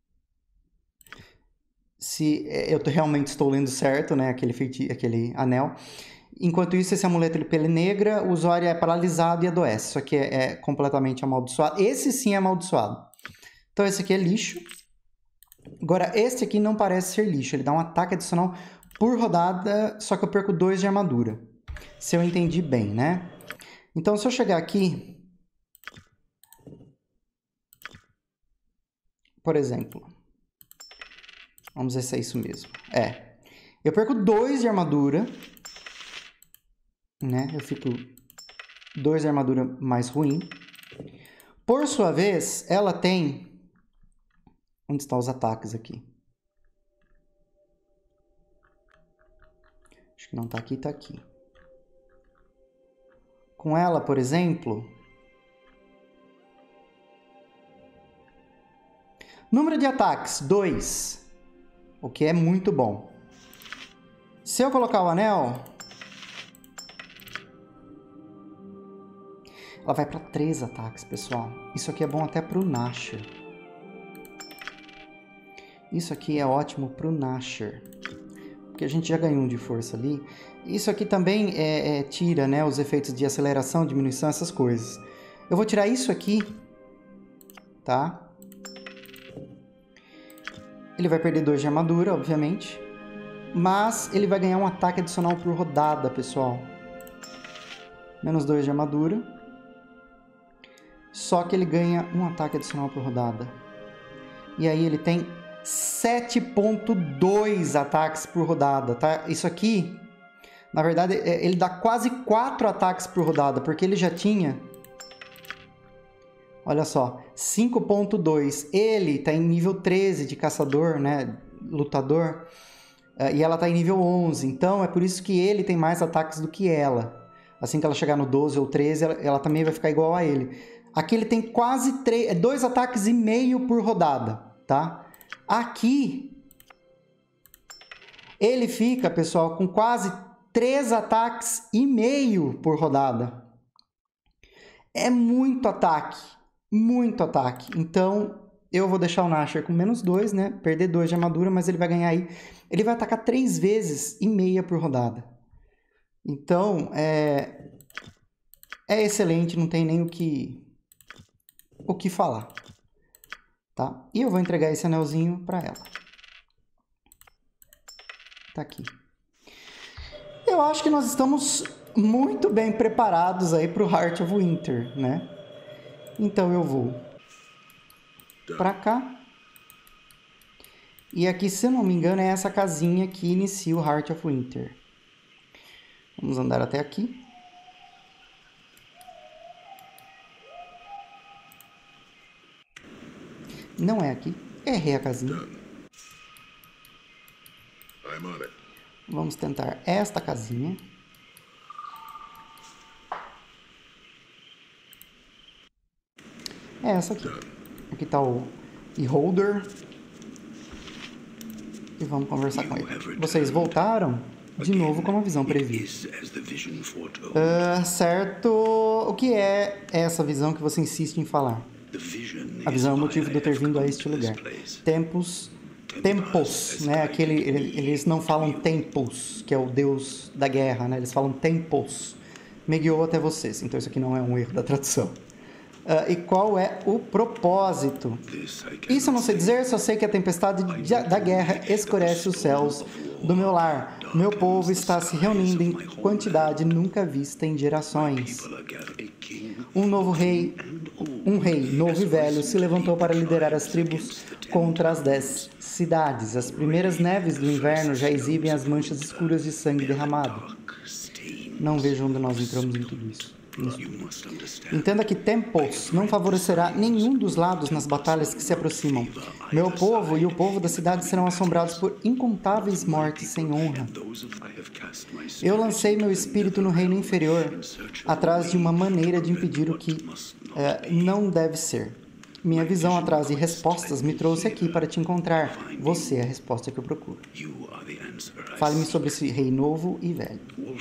Speaker 1: se eu realmente estou lendo certo, né? Aquele anel. Enquanto isso, esse amuleto de pele negra, o usuário é paralisado e adoece. Isso aqui é completamente amaldiçoado. Esse sim é amaldiçoado. Então esse aqui é lixo. Agora, esse aqui não parece ser lixo. Ele dá um ataque adicional por rodada, só que eu perco 2 de armadura. Se eu entendi bem, né? Então, se eu chegar aqui... Por exemplo... Vamos ver se é isso mesmo. Eu perco 2 de armadura... Né? Eu fico 2 de armadura mais ruim. Por sua vez, ela tem... Onde estão os ataques aqui? Acho que não está aqui, está aqui. Com ela, por exemplo... Número de ataques, 2. O que é muito bom. Se eu colocar o anel... Ela vai para 3 ataques, pessoal. Isso aqui é bom até para o Nasher. Isso aqui é ótimo para o Nasher. Porque a gente já ganhou um de força ali. Isso aqui também tira, né, os efeitos de aceleração, diminuição, essas coisas. Eu vou tirar isso aqui. tá? Ele vai perder 2 de armadura, obviamente. Mas ele vai ganhar um ataque adicional por rodada, pessoal. Menos 2 de armadura. Só que ele ganha um ataque adicional por rodada. E aí ele tem 7.2 ataques por rodada, tá? Isso aqui, na verdade, ele dá quase 4 ataques por rodada, porque ele já tinha... Olha só, 5.2. Ele tá em nível 13 de caçador, né? Lutador. E ela tá em nível 11. Então, é por isso que ele tem mais ataques do que ela. Assim que ela chegar no 12 ou 13, ela também vai ficar igual a ele. Aqui ele tem quase 2 ataques e meio por rodada, tá? Aqui, ele fica, pessoal, com quase 3 ataques e meio por rodada. É muito ataque. Muito ataque. Então, eu vou deixar o Nashor com menos 2, né? Perder 2 de armadura, mas ele vai ganhar aí. Ele vai atacar 3 vezes e meia por rodada. Então, é excelente, não tem nem o que falar. Tá? E eu vou entregar esse anelzinho para ela. Tá aqui. Eu acho que nós estamos muito bem preparados aí para o Heart of Winter, né? Então eu vou para cá. E aqui, se eu não me engano, é essa casinha que inicia o Heart of Winter. Vamos andar até aqui. Não é aqui. Errei a casinha. Vamos tentar esta casinha. É essa aqui. Aqui está o Beholder. E vamos conversar com ele. Vocês voltaram de novo com uma visão prevista. Certo. O que é essa visão que você insiste em falar? A visão é o motivo de eu ter vindo a este lugar. Tempos, né? Eles não falam tempos, que é o deus da guerra, né? Eles falam tempos. Me guiou até vocês. Então isso aqui não é um erro da tradução. E qual é o propósito? Isso eu não sei dizer, só sei que a tempestade da guerra escurece os céus do meu lar. Meu povo está se reunindo em quantidade nunca vista em gerações. Um rei novo e velho se levantou para liderar as tribos contra as 10 cidades. As primeiras neves do inverno já exibem as manchas escuras de sangue derramado. Não vejo onde nós entramos em tudo isso. Entenda que tempos não favorecerá nenhum dos lados nas batalhas que se aproximam. Meu povo e o povo da cidade serão assombrados por incontáveis mortes sem honra. Eu lancei meu espírito no reino inferior, atrás de uma maneira de impedir o que não deve ser. Minha visão atrás de respostas me trouxe aqui para te encontrar. Você é a resposta que eu procuro. Fale-me sobre esse rei novo e velho.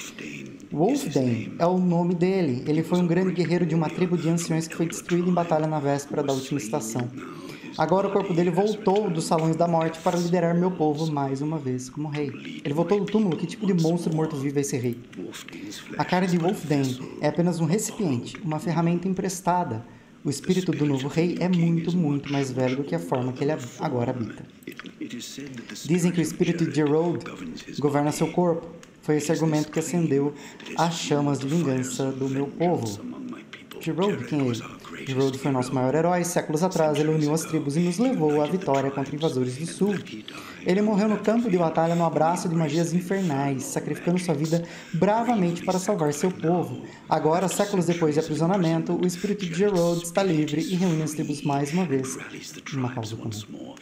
Speaker 1: Wolfdane é o nome dele. Ele foi um grande guerreiro de uma tribo de anciões que foi destruído em batalha na véspera da última estação. Agora o corpo dele voltou dos salões da morte para liderar meu povo mais uma vez como rei. Ele voltou do túmulo. Que tipo de monstro morto-vivo é esse rei? A carne de Wolfdane é apenas um recipiente, uma ferramenta emprestada. O espírito do novo rei é muito, muito mais velho do que a forma que ele agora habita. Dizem que o espírito de Jerode governa seu corpo. Foi esse argumento que acendeu as chamas de vingança do meu povo. Jerode, quem é ele? Jerode foi nosso maior herói. Séculos atrás, ele uniu as tribos e nos levou à vitória contra invasores do sul. Ele morreu no campo de batalha no abraço de magias infernais, sacrificando sua vida bravamente para salvar seu povo. Agora, séculos depois de aprisionamento, o espírito de Jerode está livre e reúne as tribos mais uma vez numa causa comum.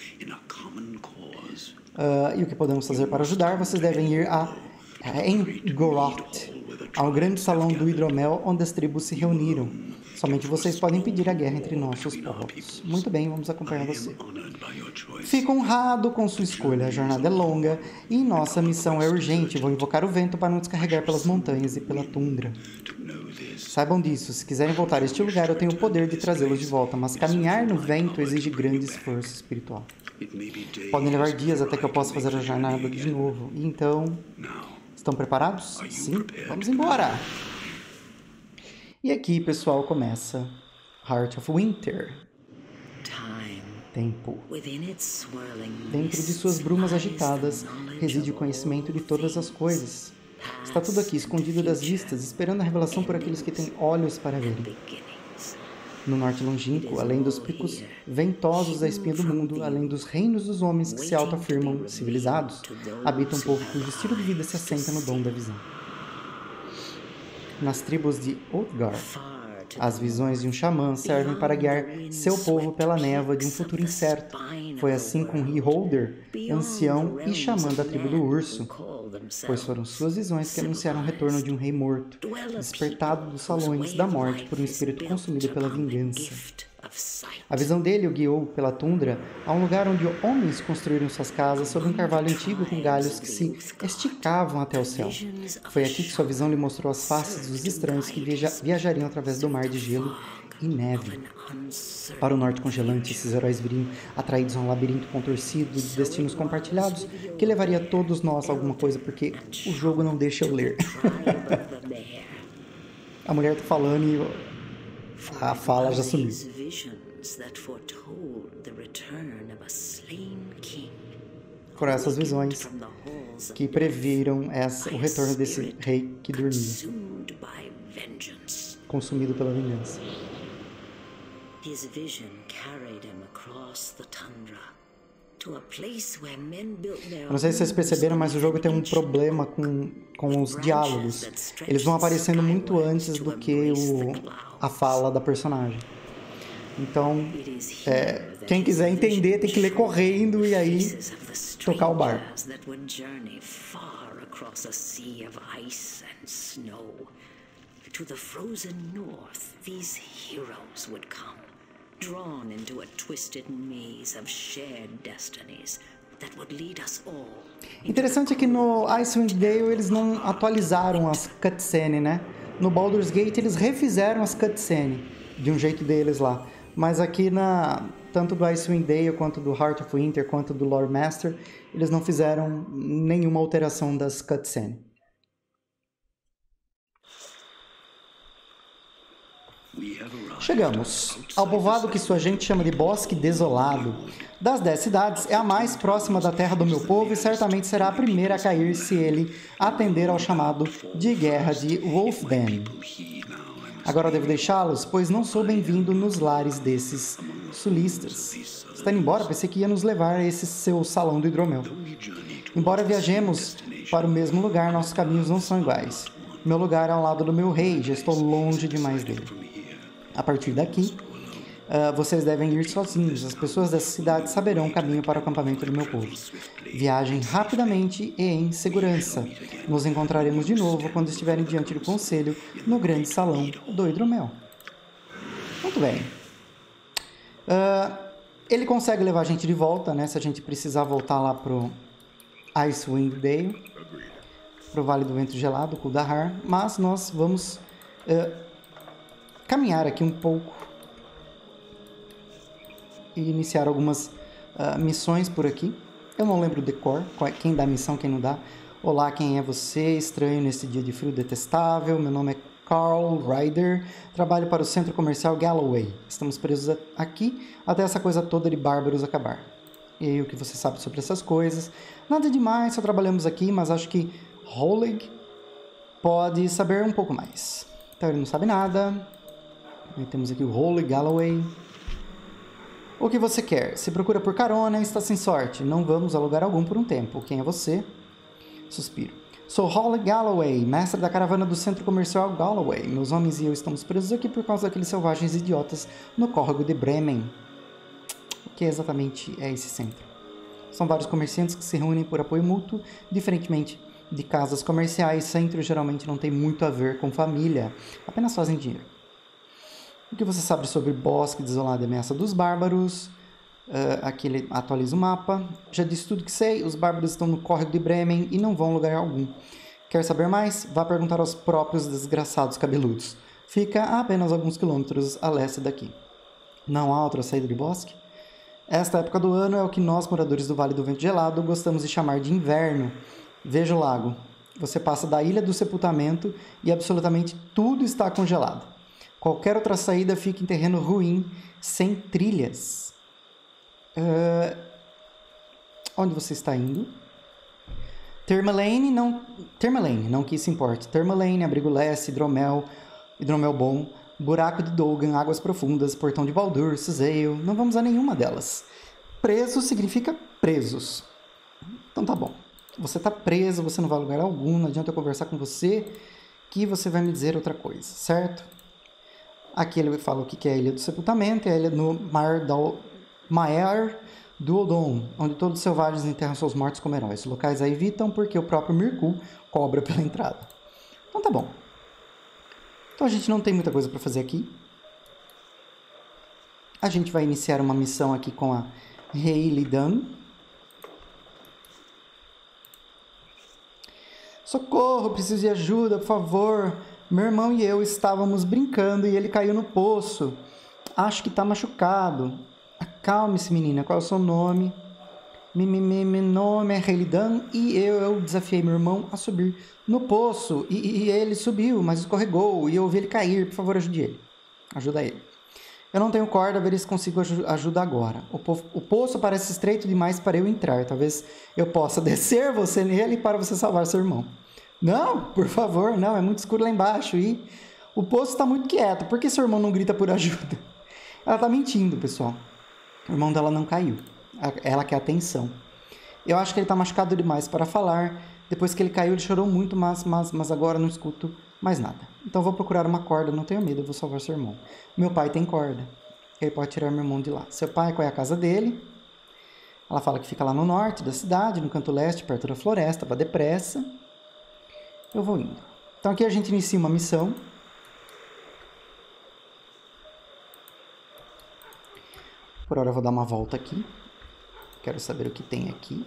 Speaker 1: E o que podemos fazer para ajudar? Vocês devem ir a Engoroth, ao grande salão do hidromel onde as tribos se reuniram. Somente vocês podem impedir a guerra entre nossos povos. Muito bem, vamos acompanhar você. Fico honrado com sua escolha. A jornada é longa e nossa missão é urgente. Vou invocar o vento para não descarregar pelas montanhas e pela tundra. Saibam disso. Se quiserem voltar a este lugar, eu tenho o poder de trazê-los de volta, mas caminhar no vento exige grande esforço espiritual. Podem levar dias até que eu possa fazer a jornada de novo. E então, estão preparados? Sim? Vamos embora! E aqui, pessoal, começa Heart of Winter. tempo. Dentro de suas brumas agitadas reside o conhecimento de todas as coisas. Está tudo aqui, escondido das vistas, esperando a revelação por aqueles que têm olhos para verem. No norte longínquo, além dos picos ventosos da espinha do mundo, além dos reinos dos homens que se autoafirmam civilizados, habita um povo cujo estilo de vida se assenta no dom da visão. Nas tribos de Outgar, as visões de um xamã servem para guiar seu povo pela névoa de um futuro incerto. Foi assim com Beholder, ancião e xamã da tribo do urso, pois foram suas visões que anunciaram o retorno de um rei morto, despertado dos salões da morte por um espírito consumido pela vingança. A visão dele o guiou pela tundra a um lugar onde homens construíram suas casas sobre um carvalho antigo com galhos que se esticavam até o céu. Foi aqui que sua visão lhe mostrou as faces dos estranhos que viajariam através do mar de gelo e neve. Para o norte congelante, esses heróis viriam atraídos a um labirinto contorcido de destinos compartilhados que levaria a todos nós a alguma coisa, porque o jogo não deixa eu ler. A mulher tá falando e a fala já sumiu. Foram essas visões que previram o retorno desse rei que dormia, consumido pela vingança. Eu não sei se vocês perceberam, mas o jogo tem um problema com os diálogos. Eles vão aparecendo muito antes do que a fala da personagem. Então, quem quiser entender tem que ler correndo e aí tocar o barco. To the frozen north, these heroes would come, drawn into a twisted maze of shared destinies that would lead us all. Interessante é que no Icewind Dale eles não atualizaram as cutscenes, né? No Baldur's Gate eles refizeram as cutscenes de um jeito deles lá, mas aqui tanto do Icewind Dale quanto do Heart of Winter quanto do Lore Master, eles não fizeram nenhuma alteração das cutscenes. Chegamos ao povoado que sua gente chama de Bosque Desolado. Das 10 cidades, é a mais próxima da terra do meu povo e certamente será a primeira a cair se ele atender ao chamado de guerra de Wolfden. Agora devo deixá-los, pois não sou bem-vindo nos lares desses sulistas. Está indo embora? Pensei que ia nos levar a esse seu salão do hidromel. Embora viajemos para o mesmo lugar, nossos caminhos não são iguais. Meu lugar é ao lado do meu rei, já estou longe demais dele. A partir daqui, vocês devem ir sozinhos. As pessoas dessa cidade saberão o caminho para o acampamento do meu povo. Viajem rapidamente e em segurança. Nos encontraremos de novo quando estiverem diante do conselho no grande salão do hidromel. Muito bem. Ele consegue levar a gente de volta, né? Se a gente precisar voltar lá pro Icewind Dale, pro Vale do Vento Gelado, Kuldahar. Mas nós vamos caminhar aqui um pouco e iniciar algumas missões por aqui. Eu não lembro o decor, quem dá a missão, quem não dá. Olá, quem é você? Estranho nesse dia de frio detestável. Meu nome é Carl Ryder, trabalho para o centro comercial Galloway. Estamos presos aqui até essa coisa toda de bárbaros acabar. E aí, o que você sabe sobre essas coisas? Nada demais, só trabalhamos aqui, mas acho que Holig pode saber um pouco mais. Então ele não sabe nada. E temos aqui o Holig Galloway. O que você quer? Se procura por carona, está sem sorte. Não vamos a lugar algum por um tempo. Quem é você? Suspiro. Sou Holig Galloway, mestre da caravana do centro comercial Galloway. Meus homens e eu estamos presos aqui por causa daqueles selvagens idiotas no córrego de Bremen. O que exatamente é esse centro? São vários comerciantes que se reúnem por apoio mútuo. Diferentemente de casas comerciais, centros geralmente não tem muito a ver com família. Apenas fazem dinheiro. O que você sabe sobre Bosque Desolado e Ameaça dos Bárbaros? Aqui ele atualiza o mapa. Já disse tudo que sei. Os bárbaros estão no córrego de Bremen e não vão a lugar algum. Quer saber mais? Vá perguntar aos próprios desgraçados cabeludos. Fica a apenas alguns quilômetros a leste daqui. Não há outra saída de bosque? Esta época do ano é o que nós, moradores do Vale do Vento Gelado, gostamos de chamar de inverno. Veja o lago. Você passa da Ilha do Sepultamento e absolutamente tudo está congelado. Qualquer outra saída fica em terreno ruim, sem trilhas. Onde você está indo? Termalane, não que isso importe. Termalane, Abrigo Leste, Hidromel Bom, Buraco de Dolgan, Águas Profundas, Portão de Baldur, Suzeio. Não vamos a nenhuma delas. Preso significa presos. Então tá bom. Você tá preso, você não vai a lugar algum, não adianta eu conversar com você que você vai me dizer outra coisa, certo? Aqui ele fala o que é a Ilha do Sepultamento, é a ilha no Maer do Odon, onde todos os selvagens enterram seus mortos como heróis. Os locais a evitam porque o próprio Mirku cobra pela entrada. Então tá bom. Então a gente não tem muita coisa para fazer aqui. A gente vai iniciar uma missão aqui com a Hayley Dunn. Socorro, preciso de ajuda, por favor. Meu irmão e eu estávamos brincando e ele caiu no poço. Acho que está machucado. Acalme-se, menina. Qual é o seu nome? Meu nome é Hayley Dunn e eu desafiei meu irmão a subir no poço. E ele subiu, mas escorregou e eu ouvi ele cair. Por favor, ajude ele. Ajuda ele. Eu não tenho corda, ver se consigo ajuda agora. O poço parece estreito demais para eu entrar. Talvez eu possa descer você nele para você salvar seu irmão. Não, por favor, não. É muito escuro lá embaixo e o poço está muito quieto. Por que seu irmão não grita por ajuda? Ela está mentindo, pessoal. O irmão dela não caiu. Ela quer atenção. Eu acho que ele está machucado demais para falar. Depois que ele caiu, ele chorou muito, mas agora não escuto mais nada. Então vou procurar uma corda, não tenho medo, eu vou salvar seu irmão. Meu pai tem corda. Ele pode tirar meu irmão de lá. Seu pai, qual é a casa dele? Ela fala que fica lá no norte da cidade, no canto leste, perto da floresta. Vá depressa. Eu vou indo. Então aqui a gente inicia uma missão. Por hora eu vou dar uma volta aqui. Quero saber o que tem aqui.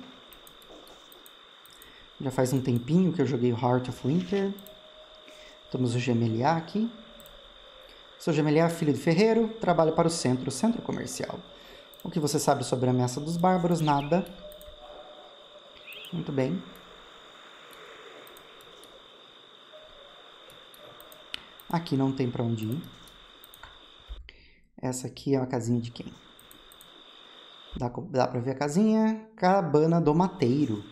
Speaker 1: Já faz um tempinho que eu joguei o Heart of Winter. Temos o Gemeliá aqui. Sou Gemeliá, filho de ferreiro, trabalho para o centro comercial. O que você sabe sobre a ameaça dos bárbaros? Nada. Muito bem. Aqui não tem para onde ir. Essa aqui é a casinha de quem? Dá pra ver a casinha. Cabana do Mateiro.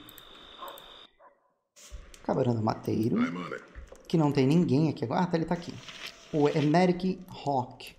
Speaker 1: Cabana do Mateiro. Que não tem ninguém aqui agora. Ah, ele tá aqui. O Emeric Hawk.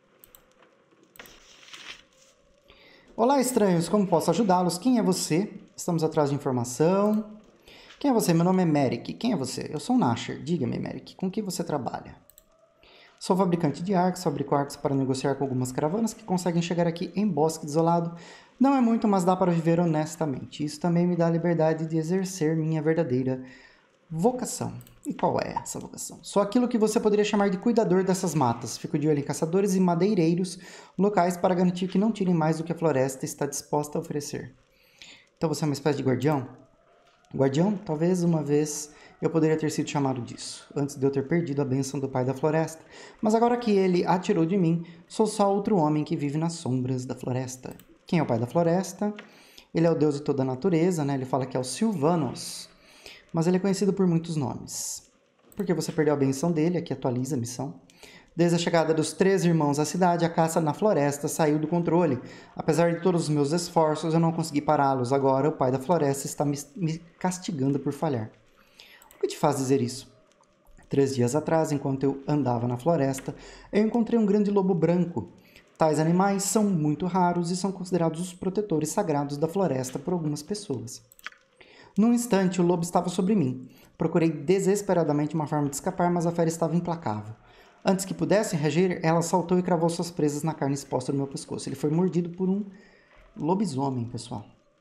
Speaker 1: Olá, estranhos. Como posso ajudá-los? Quem é você? Estamos atrás de informação. Quem é você? Meu nome é Merrick. Quem é você? Eu sou um Nasher. Diga-me, Merrick, com que você trabalha? Sou fabricante de arcos, fabrico arcos para negociar com algumas caravanas que conseguem chegar aqui em bosque desolado. Não é muito, mas dá para viver honestamente. Isso também me dá a liberdade de exercer minha verdadeira vocação. E qual é essa vocação? Sou aquilo que você poderia chamar de cuidador dessas matas. Fico de olho em caçadores e madeireiros locais para garantir que não tirem mais do que a floresta está disposta a oferecer. Então você é uma espécie de guardião? Guardião? Talvez uma vez eu poderia ter sido chamado disso, antes de eu ter perdido a bênção do pai da floresta. Mas agora que ele a tirou de mim, sou só outro homem que vive nas sombras da floresta. Quem é o pai da floresta? Ele é o deus de toda a natureza, né? Ele fala que é o Sylvanos, mas ele é conhecido por muitos nomes. Porque você perdeu a bênção dele, aqui atualiza a missão. Desde a chegada dos 3 irmãos à cidade, a caça na floresta saiu do controle. Apesar de todos os meus esforços, eu não consegui pará-los. Agora, o pai da floresta está me castigando por falhar. O que te faz dizer isso? 3 dias atrás, enquanto eu andava na floresta, eu encontrei um grande lobo branco. Tais animais são muito raros e são considerados os protetores sagrados da floresta por algumas pessoas. Num instante, o lobo estava sobre mim. Procurei desesperadamente uma forma de escapar, mas a fera estava implacável. Antes que pudesse reagir, ela saltou e cravou suas presas na carne exposta no meu pescoço. Ele foi mordido por um lobisomem, pessoal.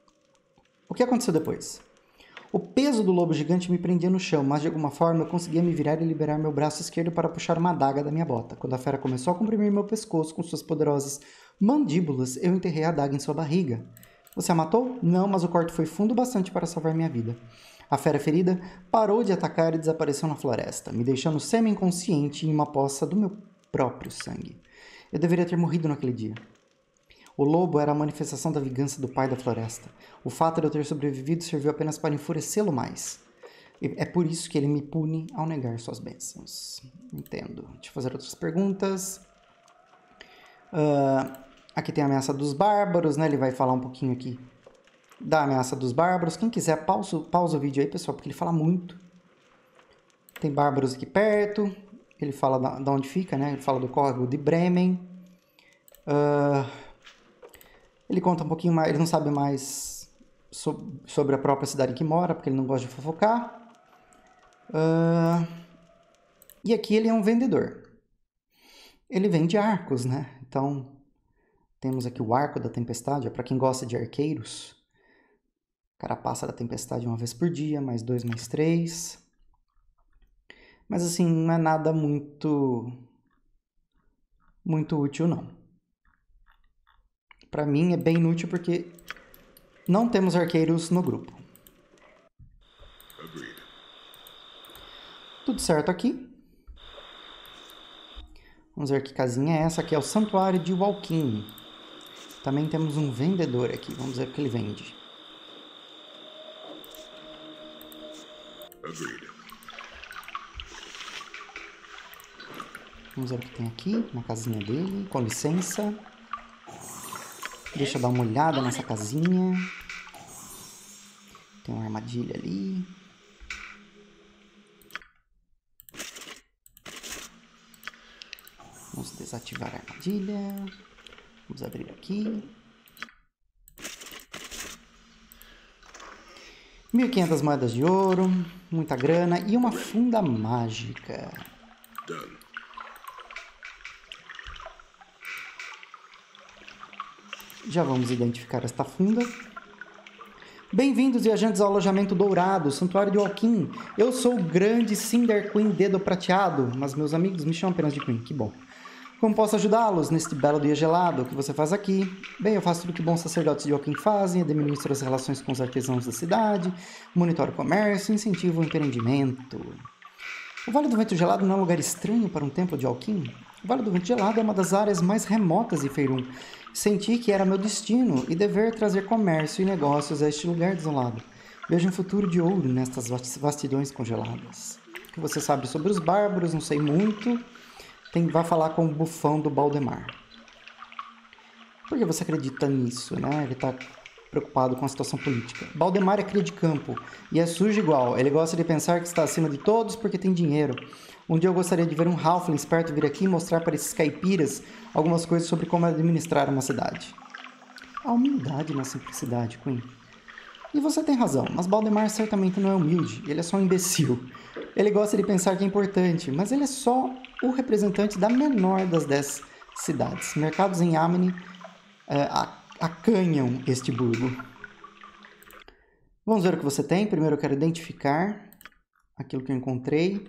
Speaker 1: O que aconteceu depois? O peso do lobo gigante me prendia no chão, mas de alguma forma eu conseguia me virar e liberar meu braço esquerdo para puxar uma adaga da minha bota. Quando a fera começou a comprimir meu pescoço com suas poderosas mandíbulas, eu enterrei a adaga em sua barriga. Você a matou? Não, mas o corte foi fundo bastante para salvar minha vida. A fera ferida parou de atacar e desapareceu na floresta, me deixando semi-inconsciente em uma poça do meu próprio sangue. Eu deveria ter morrido naquele dia. O lobo era a manifestação da vingança do pai da floresta. O fato de eu ter sobrevivido serviu apenas para enfurecê-lo mais. É por isso que ele me pune ao negar suas bênçãos. Entendo. Deixa eu fazer outras perguntas. Aqui tem a ameaça dos bárbaros, né? Ele vai falar um pouquinho aqui da ameaça dos bárbaros. Quem quiser, pausa o vídeo aí, pessoal, porque ele fala muito. Tem bárbaros aqui perto. Ele fala de onde fica, né? Ele fala do córrego de Bremen. Ele conta um pouquinho mais, ele não sabe mais sobre a própria cidade que mora, porque ele não gosta de fofocar. E aqui ele é um vendedor. Ele vende arcos, né? Então, temos aqui o arco da tempestade. É para quem gosta de arqueiros. Carapaça da tempestade uma vez por dia, mais 2, mais 3. Mas assim, não é nada muito útil, não. Para mim é bem inútil porque não temos arqueiros no grupo.
Speaker 2: Agreed.
Speaker 1: Tudo certo aqui. Vamos ver que casinha é essa. Aqui é o Santuário de Walkin. Também temos um vendedor aqui. Vamos ver o que ele vende.
Speaker 2: Agreed.
Speaker 1: Vamos ver o que tem aqui na casinha dele. Com licença. Deixa eu dar uma olhada nessa casinha. Tem uma armadilha ali. Vamos desativar a armadilha. Vamos abrir aqui. 1.500 moedas de ouro. Muita grana. E uma funda mágica.
Speaker 2: Done.
Speaker 1: Já vamos identificar esta funda. Bem-vindos, viajantes, ao alojamento dourado, Santuário de Walkin. Eu sou o grande Cinder Queen Dedo Prateado, mas meus amigos me chamam apenas de Queen, que bom. Como posso ajudá-los neste belo dia gelado? O que você faz aqui? Bem, eu faço tudo que bons sacerdotes de Walkin fazem, administro as relações com os artesãos da cidade, monitoro o comércio, incentivo o empreendimento. O Vale do Vento Gelado não é um lugar estranho para um templo de Walkin? O Vale do Vento Gelado é uma das áreas mais remotas de Faerûn. Senti que era meu destino e dever trazer comércio e negócios a este lugar desolado. Vejo um futuro de ouro nestas vastidões congeladas. O que você sabe sobre os bárbaros? Não sei muito. Vai falar com o bufão do Baldemar. Por que você acredita nisso, né? Ele está preocupado com a situação política. Baldemar é cria de campo e é sujo igual. Ele gosta de pensar que está acima de todos porque tem dinheiro. Um dia eu gostaria de ver um halfling esperto vir aqui e mostrar para esses caipiras algumas coisas sobre como administrar uma cidade. A humildade na simplicidade, Queen. E você tem razão, mas Baldemar certamente não é humilde, ele é só um imbecil. Ele gosta de pensar que é importante, mas ele é só o representante da menor das 10 cidades. Mercados em Amni acanham este burgo. Vamos ver o que você tem. Primeiro eu quero identificar aquilo que eu encontrei.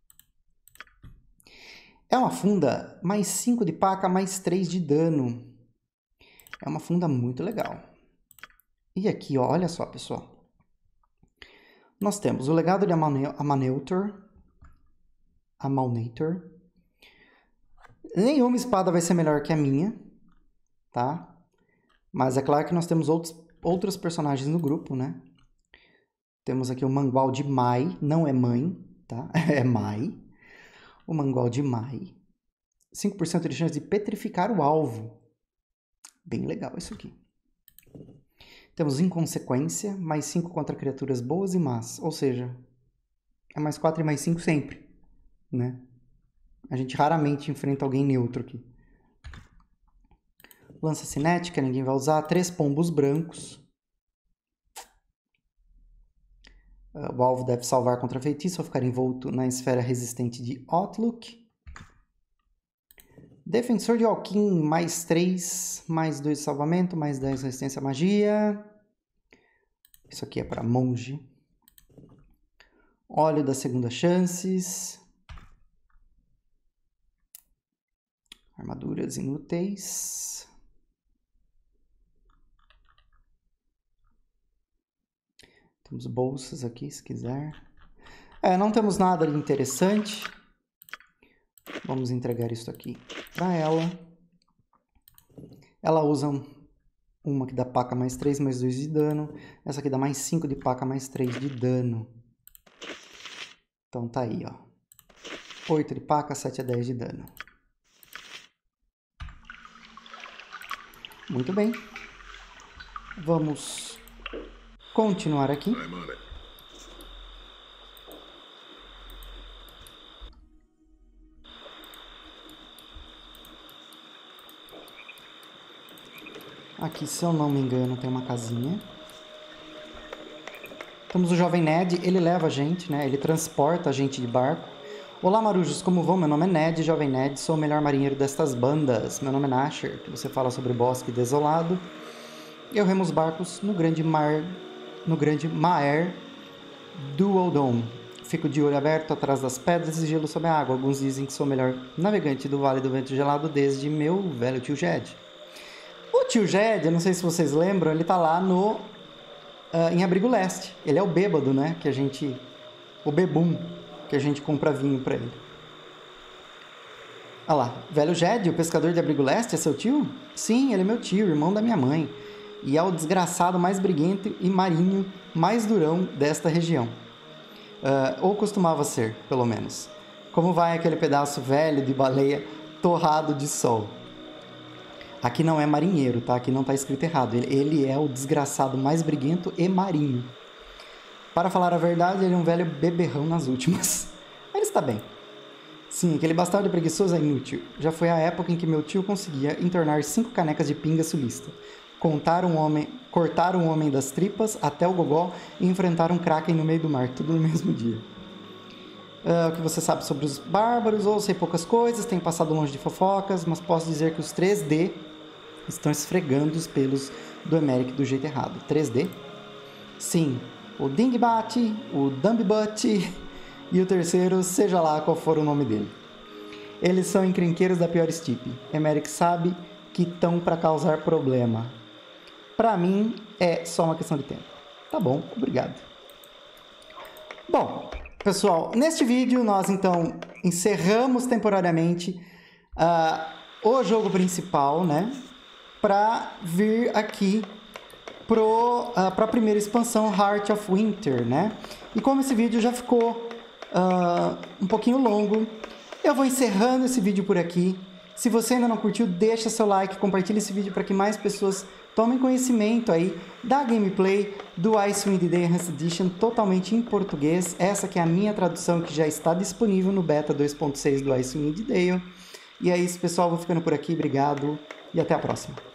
Speaker 1: É uma funda mais 5 de paca, mais 3 de dano. É uma funda muito legal. E aqui, ó, olha só, pessoal. Nós temos o legado de Amalnator. Nenhuma espada vai ser melhor que a minha, tá? Mas é claro que nós temos outros personagens no grupo, né? Temos aqui o Mangual de Mai, não é mãe, tá? É Mai. O Mangual de Mai. 5% de chance de petrificar o alvo. Bem legal isso aqui. Temos Inconsequência, mais 5 contra criaturas boas e más. Ou seja, é mais 4 e mais 5 sempre, né? A gente raramente enfrenta alguém neutro aqui. Lança cinética, ninguém vai usar. 3 pombos brancos. O alvo deve salvar contra feitiço ou ficar envolto na esfera resistente de Outlook. Defensor de Walkin, mais 3, mais 2 de salvamento, mais 10 de resistência à magia. Isso aqui é para monge. Óleo das segundas chances. Armaduras inúteis. Temos bolsas aqui, se quiser. Não temos nada de interessante. Vamos entregar isso aqui para ela. Ela usa uma que dá paca mais 3, mais 2 de dano. Essa aqui dá mais 5 de paca, mais 3 de dano. Então tá aí, ó. 8 de paca, 7 a 10 de dano. Muito bem. Vamos continuar aqui.
Speaker 2: I'm on it.
Speaker 1: Aqui, se eu não me engano, tem uma casinha. Temos o Jovem Ned, ele leva a gente, né? Ele transporta a gente de barco. Olá, marujos, como vão? Meu nome é Ned, Jovem Ned, sou o melhor marinheiro destas bandas. Meu nome é Nasher, que você fala sobre bosque desolado. Eu remo os barcos no grande Maer do Oldon. Fico de olho aberto atrás das pedras e gelo sob a água. Alguns dizem que sou o melhor navegante do Vale do Vento Gelado desde meu velho tio Jed. O tio Jed, eu não sei se vocês lembram, ele tá lá no em Abrigo Leste. Ele é o bêbado, né? O bebum, que a gente compra vinho pra ele. Olha lá, velho Jed, o pescador de Abrigo Leste, é seu tio? Sim, ele é meu tio, irmão da minha mãe. E é o desgraçado mais briguento e marinho mais durão desta região. Ou costumava ser, pelo menos. Como vai aquele pedaço velho de baleia torrado de sol? Aqui não é marinheiro, tá? Aqui não tá escrito errado. Ele é o desgraçado mais briguento e marinho. Para falar a verdade, ele é um velho beberrão nas últimas. Ele está bem. Sim, aquele bastardo preguiçoso é inútil. Já foi a época em que meu tio conseguia entornar 5 canecas de pinga sulista. Cortar um homem das tripas até o gogó e enfrentar um kraken no meio do mar. Tudo no mesmo dia. O que você sabe sobre os bárbaros? Ou sei poucas coisas, tenho passado longe de fofocas, mas posso dizer que os 3D estão esfregando os pelos do Emeric do jeito errado. 3D? Sim, o Dingbat, o Dumbbutt e o terceiro, seja lá qual for o nome dele. Eles são encrenqueiros da pior estipe. Emeric sabe que estão para causar problema. Pra mim, é só uma questão de tempo. Tá bom, obrigado. Bom, pessoal, neste vídeo nós então encerramos temporariamente o jogo principal, né? Para vir aqui para a primeira expansão, Heart of Winter, né? E como esse vídeo já ficou um pouquinho longo, eu vou encerrando esse vídeo por aqui. Se você ainda não curtiu, deixa seu like, compartilha esse vídeo para que mais pessoas tomem conhecimento aí da gameplay do Icewind Dale Enhanced Edition totalmente em português. Essa que é a minha tradução, que já está disponível no beta 2.6 do Icewind Dale. E é isso, pessoal, vou ficando por aqui, obrigado e até a próxima.